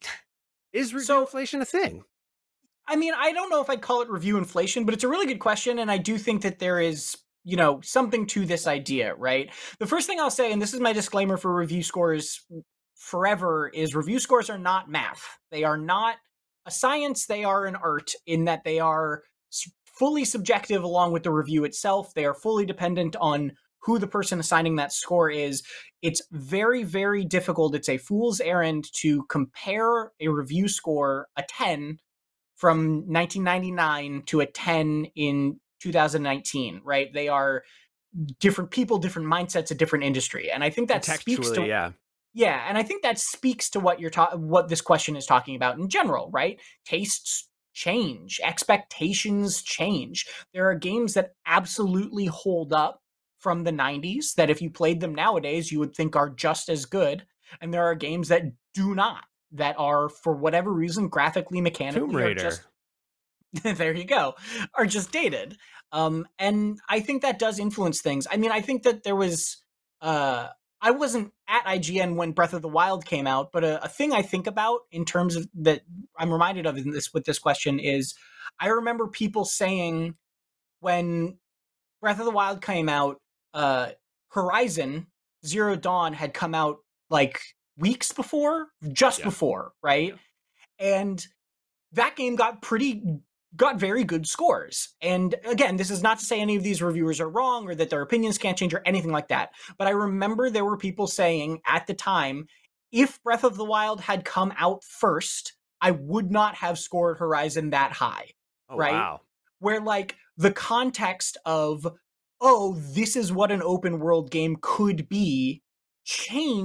is review So- inflation a thing? I mean, I don't know if I'd call it review inflation, but it's a really good question, and I do think that there is, you know, something to this idea, right? The first thing I'll say, and this is my disclaimer for review scores forever, is review scores are not math. They are not a science. They are an art in that they are fully subjective along with the review itself. They are fully dependent on who the person assigning that score is. It's very, very difficult. It's a fool's errand to compare a review score, a ten, from nineteen ninety-nine to a ten in two thousand nineteen, right? They are different people, different mindsets, a different industry. And I think that speaks to... Contextually, yeah. Yeah, and I think that speaks to what you're ta- what this question is talking about in general, right? Tastes change, expectations change. There are games that absolutely hold up from the nineties that if you played them nowadays, you would think are just as good. And there are games that do not, that are, for whatever reason, graphically, mechanically, Tomb are Raider. just there you go, are just dated. Um, and I think that does influence things. I mean, I think that there was, uh, I wasn't at I G N when Breath of the Wild came out, but a, a thing I think about in terms of that I'm reminded of in this with this question is I remember people saying when Breath of the Wild came out, uh, Horizon Zero Dawn had come out like weeks before, just Yeah. before, right? And that game got pretty got very good scores. And again, this is not to say any of these reviewers are wrong or that their opinions can't change or anything like that. But I remember there were people saying at the time, if Breath of the Wild had come out first, I would not have scored Horizon that high. Oh, Right? wow. Where like the context of, oh, this is what an open world game could be changed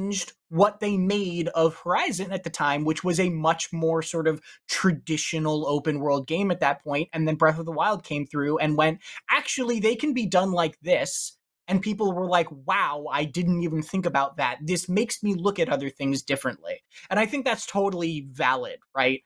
what they made of Horizon at the time, which was a much more sort of traditional open world game at that point. And then Breath of the Wild came through and went, actually, they can be done like this. And people were like, wow, I didn't even think about that. This makes me look at other things differently. And I think that's totally valid, right?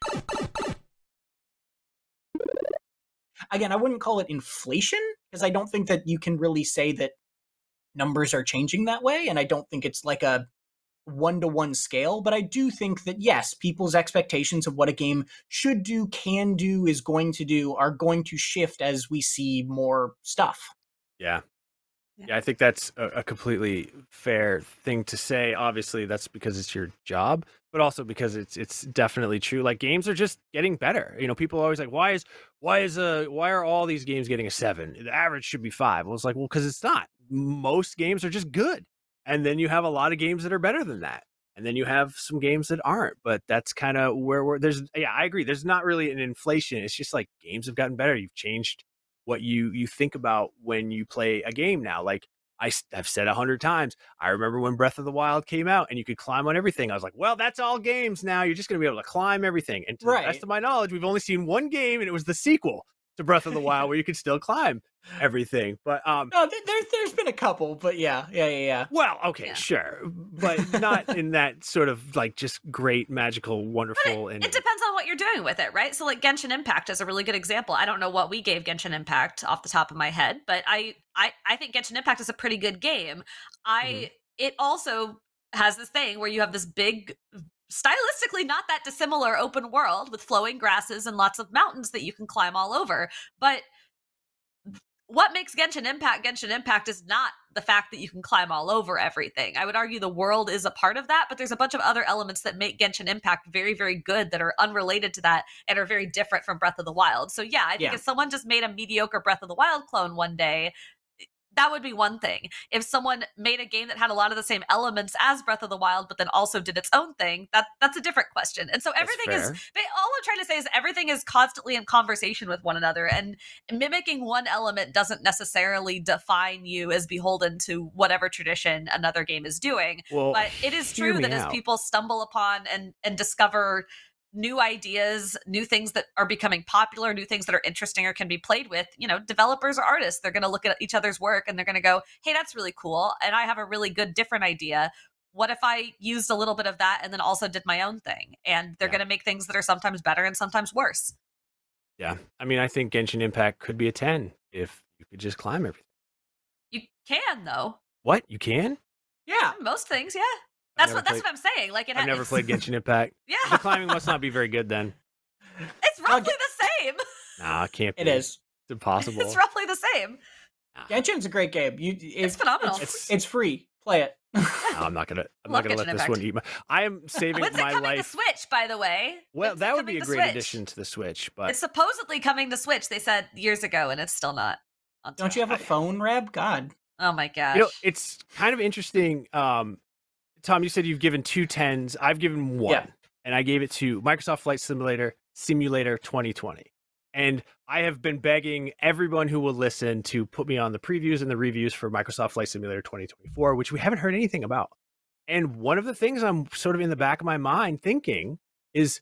Again, I wouldn't call it inflation, because I don't think that you can really say that numbers are changing that way. And I don't think it's like a one-to-one scale, but I do think that, yes, people's expectations of what a game should do, can do, is going to do, are going to shift as we see more stuff. Yeah. Yeah, I think that's a, a completely fair thing to say. Obviously, that's because it's your job, but also because it's it's definitely true. Like, games are just getting better. You know, people are always like, why is why is a why are all these games getting a seven? The average should be five. Well, it's like, well, because it's not. Most games are just good. And then you have a lot of games that are better than that. And then you have some games that aren't. But that's kind of where we're there's yeah, I agree. There's not really an inflation. It's just like games have gotten better. You've changed what you you think about when you play a game now. Like, I, I've said a hundred times, I remember when Breath of the Wild came out and you could climb on everything. I was like, well, that's all games now. You're just going to be able to climb everything. And to Right. the best of my knowledge, we've only seen one game, and it was the sequel to Breath of the Wild where you could still climb everything. But um, no, there, there's there's been a couple, but yeah, yeah, yeah, yeah. Well, okay, Yeah. sure, but not in that sort of like just great, magical, wonderful. It, and it depends on what you're doing with it, right? So like Genshin Impact is a really good example. I don't know what we gave Genshin Impact off the top of my head, but I I, I think Genshin Impact is a pretty good game. I Mhm. It also has this thing where you have this big, stylistically not that dissimilar open world with flowing grasses and lots of mountains that you can climb all over. But what makes Genshin Impact Genshin Impact is not the fact that you can climb all over everything. I would argue the world is a part of that, but there's a bunch of other elements that make Genshin Impact very, very good that are unrelated to that and are very different from Breath of the Wild. So yeah, I think Yeah. if someone just made a mediocre Breath of the Wild clone one day, that would be one thing. If someone made a game that had a lot of the same elements as Breath of the Wild, but then also did its own thing, that that's a different question. And so everything is, fair. they, all I'm trying to say is everything is constantly in conversation with one another, and mimicking one element doesn't necessarily define you as beholden to whatever tradition another game is doing. well, But it is hear true me that as out. people stumble upon and and discover new ideas, new things that are becoming popular, new things that are interesting or can be played with, you know, developers or artists, they're going to look at each other's work and they're going to go, hey, that's really cool. And I have a really good different idea. What if I used a little bit of that and then also did my own thing? And they're Yeah. going to make things that are sometimes better and sometimes worse. Yeah, I mean, I think Genshin Impact could be a ten if you could just climb everything. You can, though. What, you can? Yeah. Most things, yeah. I've That's never what that's played- what I'm saying. Like it I've ha- never played Genshin Impact. Yeah. The climbing must not be very good then. It's roughly the same. Nah, it can't be. It is. It's impossible. It's roughly the same. Nah. Genshin's a great game. You, It's phenomenal. It's, it's free. Play it. No, I'm not gonna. I'm Love not gonna Genshin let this Impact. one eat my. I am saving When's it my coming life. to Switch, by the way? Well, When's it that would coming be a to great Switch? addition to the Switch, but It's supposedly coming to Switch. They said years ago, and it's still not. on Don't you have a Switch. phone, Reb? God. Oh my gosh! you know, it's kind of interesting. Um, Tom, you said you've given two tens. I've given one, Yeah. and I gave it to Microsoft Flight Simulator Simulator twenty twenty. And I have been begging everyone who will listen to put me on the previews and the reviews for Microsoft Flight Simulator twenty twenty-four, which we haven't heard anything about. And one of the things I'm sort of in the back of my mind thinking is,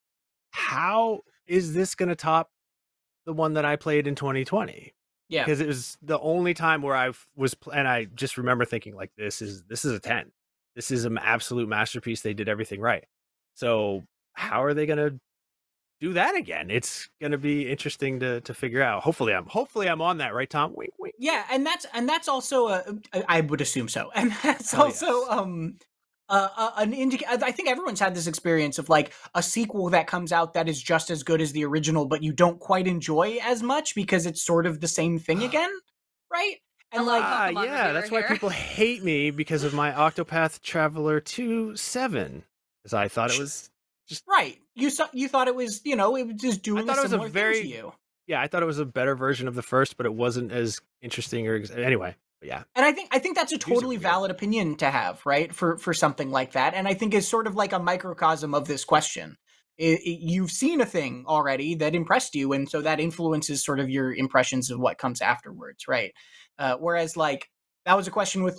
how is this going to top the one that I played in twenty twenty? Yeah. Because it was the only time where I was, pl- and I just remember thinking like, this is this is a ten. This is an absolute masterpiece. They did everything right. So how are they going to do that again? It's going to be interesting to to figure out. Hopefully, I'm hopefully I'm on that, right, Tom? Wink, wink. Yeah, and that's and that's also a, I I would assume so, and that's Oh, also yes. um uh, uh, an indicator. I think everyone's had this experience of like a sequel that comes out that is just as good as the original, but you don't quite enjoy as much because it's sort of the same thing again, right? And Hello. like, Ah, Pokemon yeah, reviewer that's why here. people hate me because of my Octopath Traveler two seven, because I thought it was. right? You saw, you thought it was, you know, it was just doing thought a it was a similar thing very- to you. Yeah, I thought it was a better version of the first, but it wasn't as interesting or ex- anyway. But yeah, And I think I think that's a are totally weird. valid opinion to have, right? For for something like that, and I think is sort of like a microcosm of this question. I- I- you've seen a thing already that impressed you, and so that influences sort of your impressions of what comes afterwards, right? Uh, whereas, like, that was a question with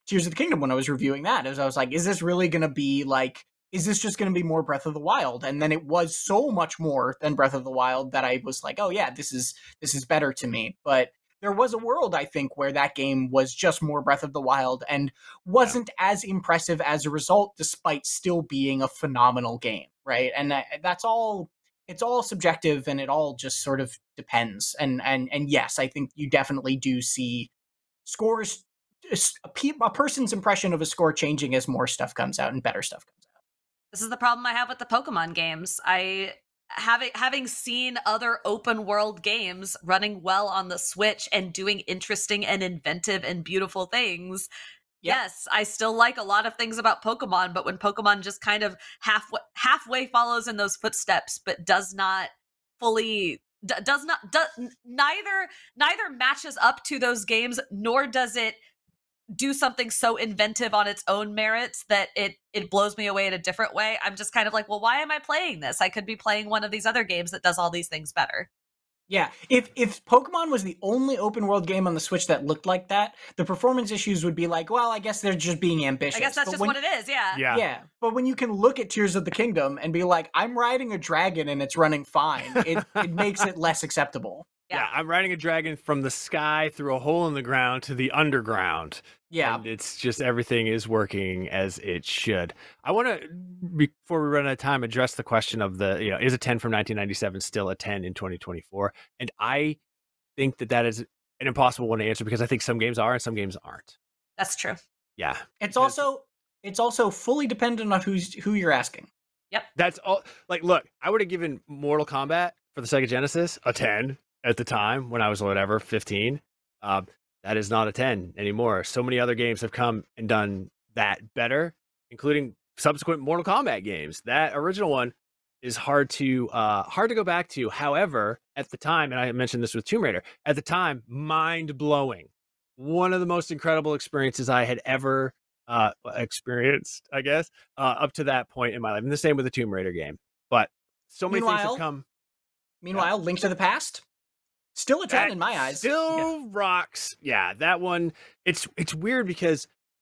Tears of the Kingdom when I was reviewing that. As I was like, is this really going to be like, is this just going to be more Breath of the Wild? And then it was so much more than Breath of the Wild that I was like, oh yeah, this is this is better to me. But there was a world, I think, where that game was just more Breath of the Wild and wasn't yeah. as impressive as a result, despite still being a phenomenal game, right? And that, that's all, it's all subjective, and it all just sort of depends. And and and yes, I think you definitely do see scores, a, pe- a person's impression of a score changing as more stuff comes out and better stuff comes out. This is the problem I have with the Pokemon games. I having having seen other open world games running well on the Switch and doing interesting and inventive and beautiful things. Yep. Yes, I still like a lot of things about Pokemon, but when Pokemon just kind of halfway halfway follows in those footsteps, but does not fully d- does not do, neither neither matches up to those games, nor does it do something so inventive on its own merits that it it blows me away in a different way. I'm just kind of like, well, why am I playing this? I could be playing one of these other games that does all these things better. Yeah, if if Pokemon was the only open world game on the Switch that looked like that, the performance issues would be like, well, I guess they're just being ambitious. I guess that's but just when, what it is, yeah. yeah. Yeah, but when you can look at Tears of the Kingdom and be like, I'm riding a dragon and it's running fine, it, it makes it less acceptable. Yeah. yeah, I'm riding a dragon from the sky through a hole in the ground to the underground. Yeah. And it's just everything is working as it should. I want to, before we run out of time, address the question of the, you know, is a ten from nineteen ninety-seven still a ten in twenty twenty-four? And I think that that is an impossible one to answer because I think some games are and some games aren't. That's true. Yeah. It's also, it's also fully dependent on who's who you're asking. Yep. That's all. Like, look, I would have given Mortal Kombat for the Sega Genesis a ten at the time when I was whatever, fifteen. Uh, that is not a ten anymore. So many other games have come and done that better, including subsequent Mortal Kombat games. That original one is hard to uh, hard to go back to. However, at the time, and I mentioned this with Tomb Raider, at the time, mind-blowing. One of the most incredible experiences I had ever uh, experienced, I guess, uh, up to that point in my life. And the same with the Tomb Raider game. But so many meanwhile, things have come. Meanwhile, yeah. Link to the Past, still a ten that in my eyes. Still yeah. rocks. Yeah, that one. It's it's weird because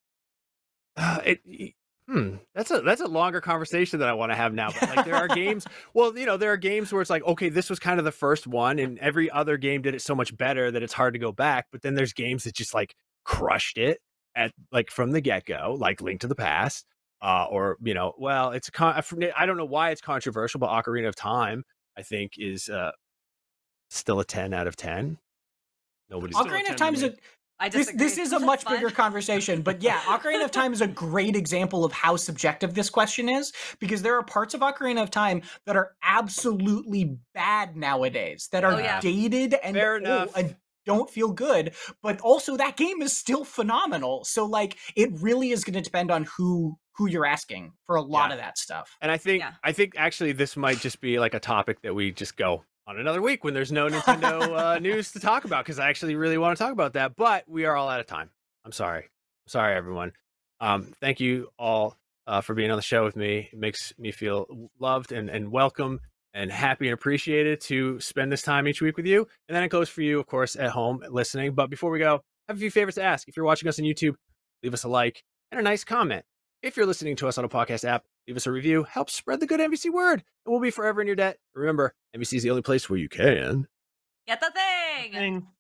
uh, it. Hmm, that's a that's a longer conversation that I want to have now. But like, there are games. Well, you know, there are games where it's like, okay, this was kind of the first one, and every other game did it so much better that it's hard to go back. But then there's games that just like crushed it at like from the get go, like Link to the Past, uh, or you know, well, it's a con- I don't know why it's controversial, but Ocarina of Time, I think, is uh, still a ten out of ten. Nobody's Ocarina of Time is a. I this, this is a much fun. bigger conversation, but yeah, Ocarina of Time is a great example of how subjective this question is, because there are parts of Ocarina of Time that are absolutely bad nowadays, that are oh, yeah. dated and, Fair enough. and don't feel good, but also that game is still phenomenal. So like, it really is going to depend on who who you're asking for a lot yeah. of that stuff. And I think yeah. I think actually this might just be like a topic that we just go on another week when there's no Nintendo uh, news to talk about, because I actually really want to talk about that, but we are all out of time. I'm sorry. I'm sorry, everyone. Um, thank you all uh, for being on the show with me. It makes me feel loved and, and welcome and happy and appreciated to spend this time each week with you. And then it goes for you, of course, at home listening. But before we go, I have a few favors to ask. If you're watching us on YouTube, leave us a like and a nice comment. If you're listening to us on a podcast app, leave us a review. Help spread the good N V C word, and we'll be forever in your debt. Remember, N V C is the only place where you can get the thing. thing.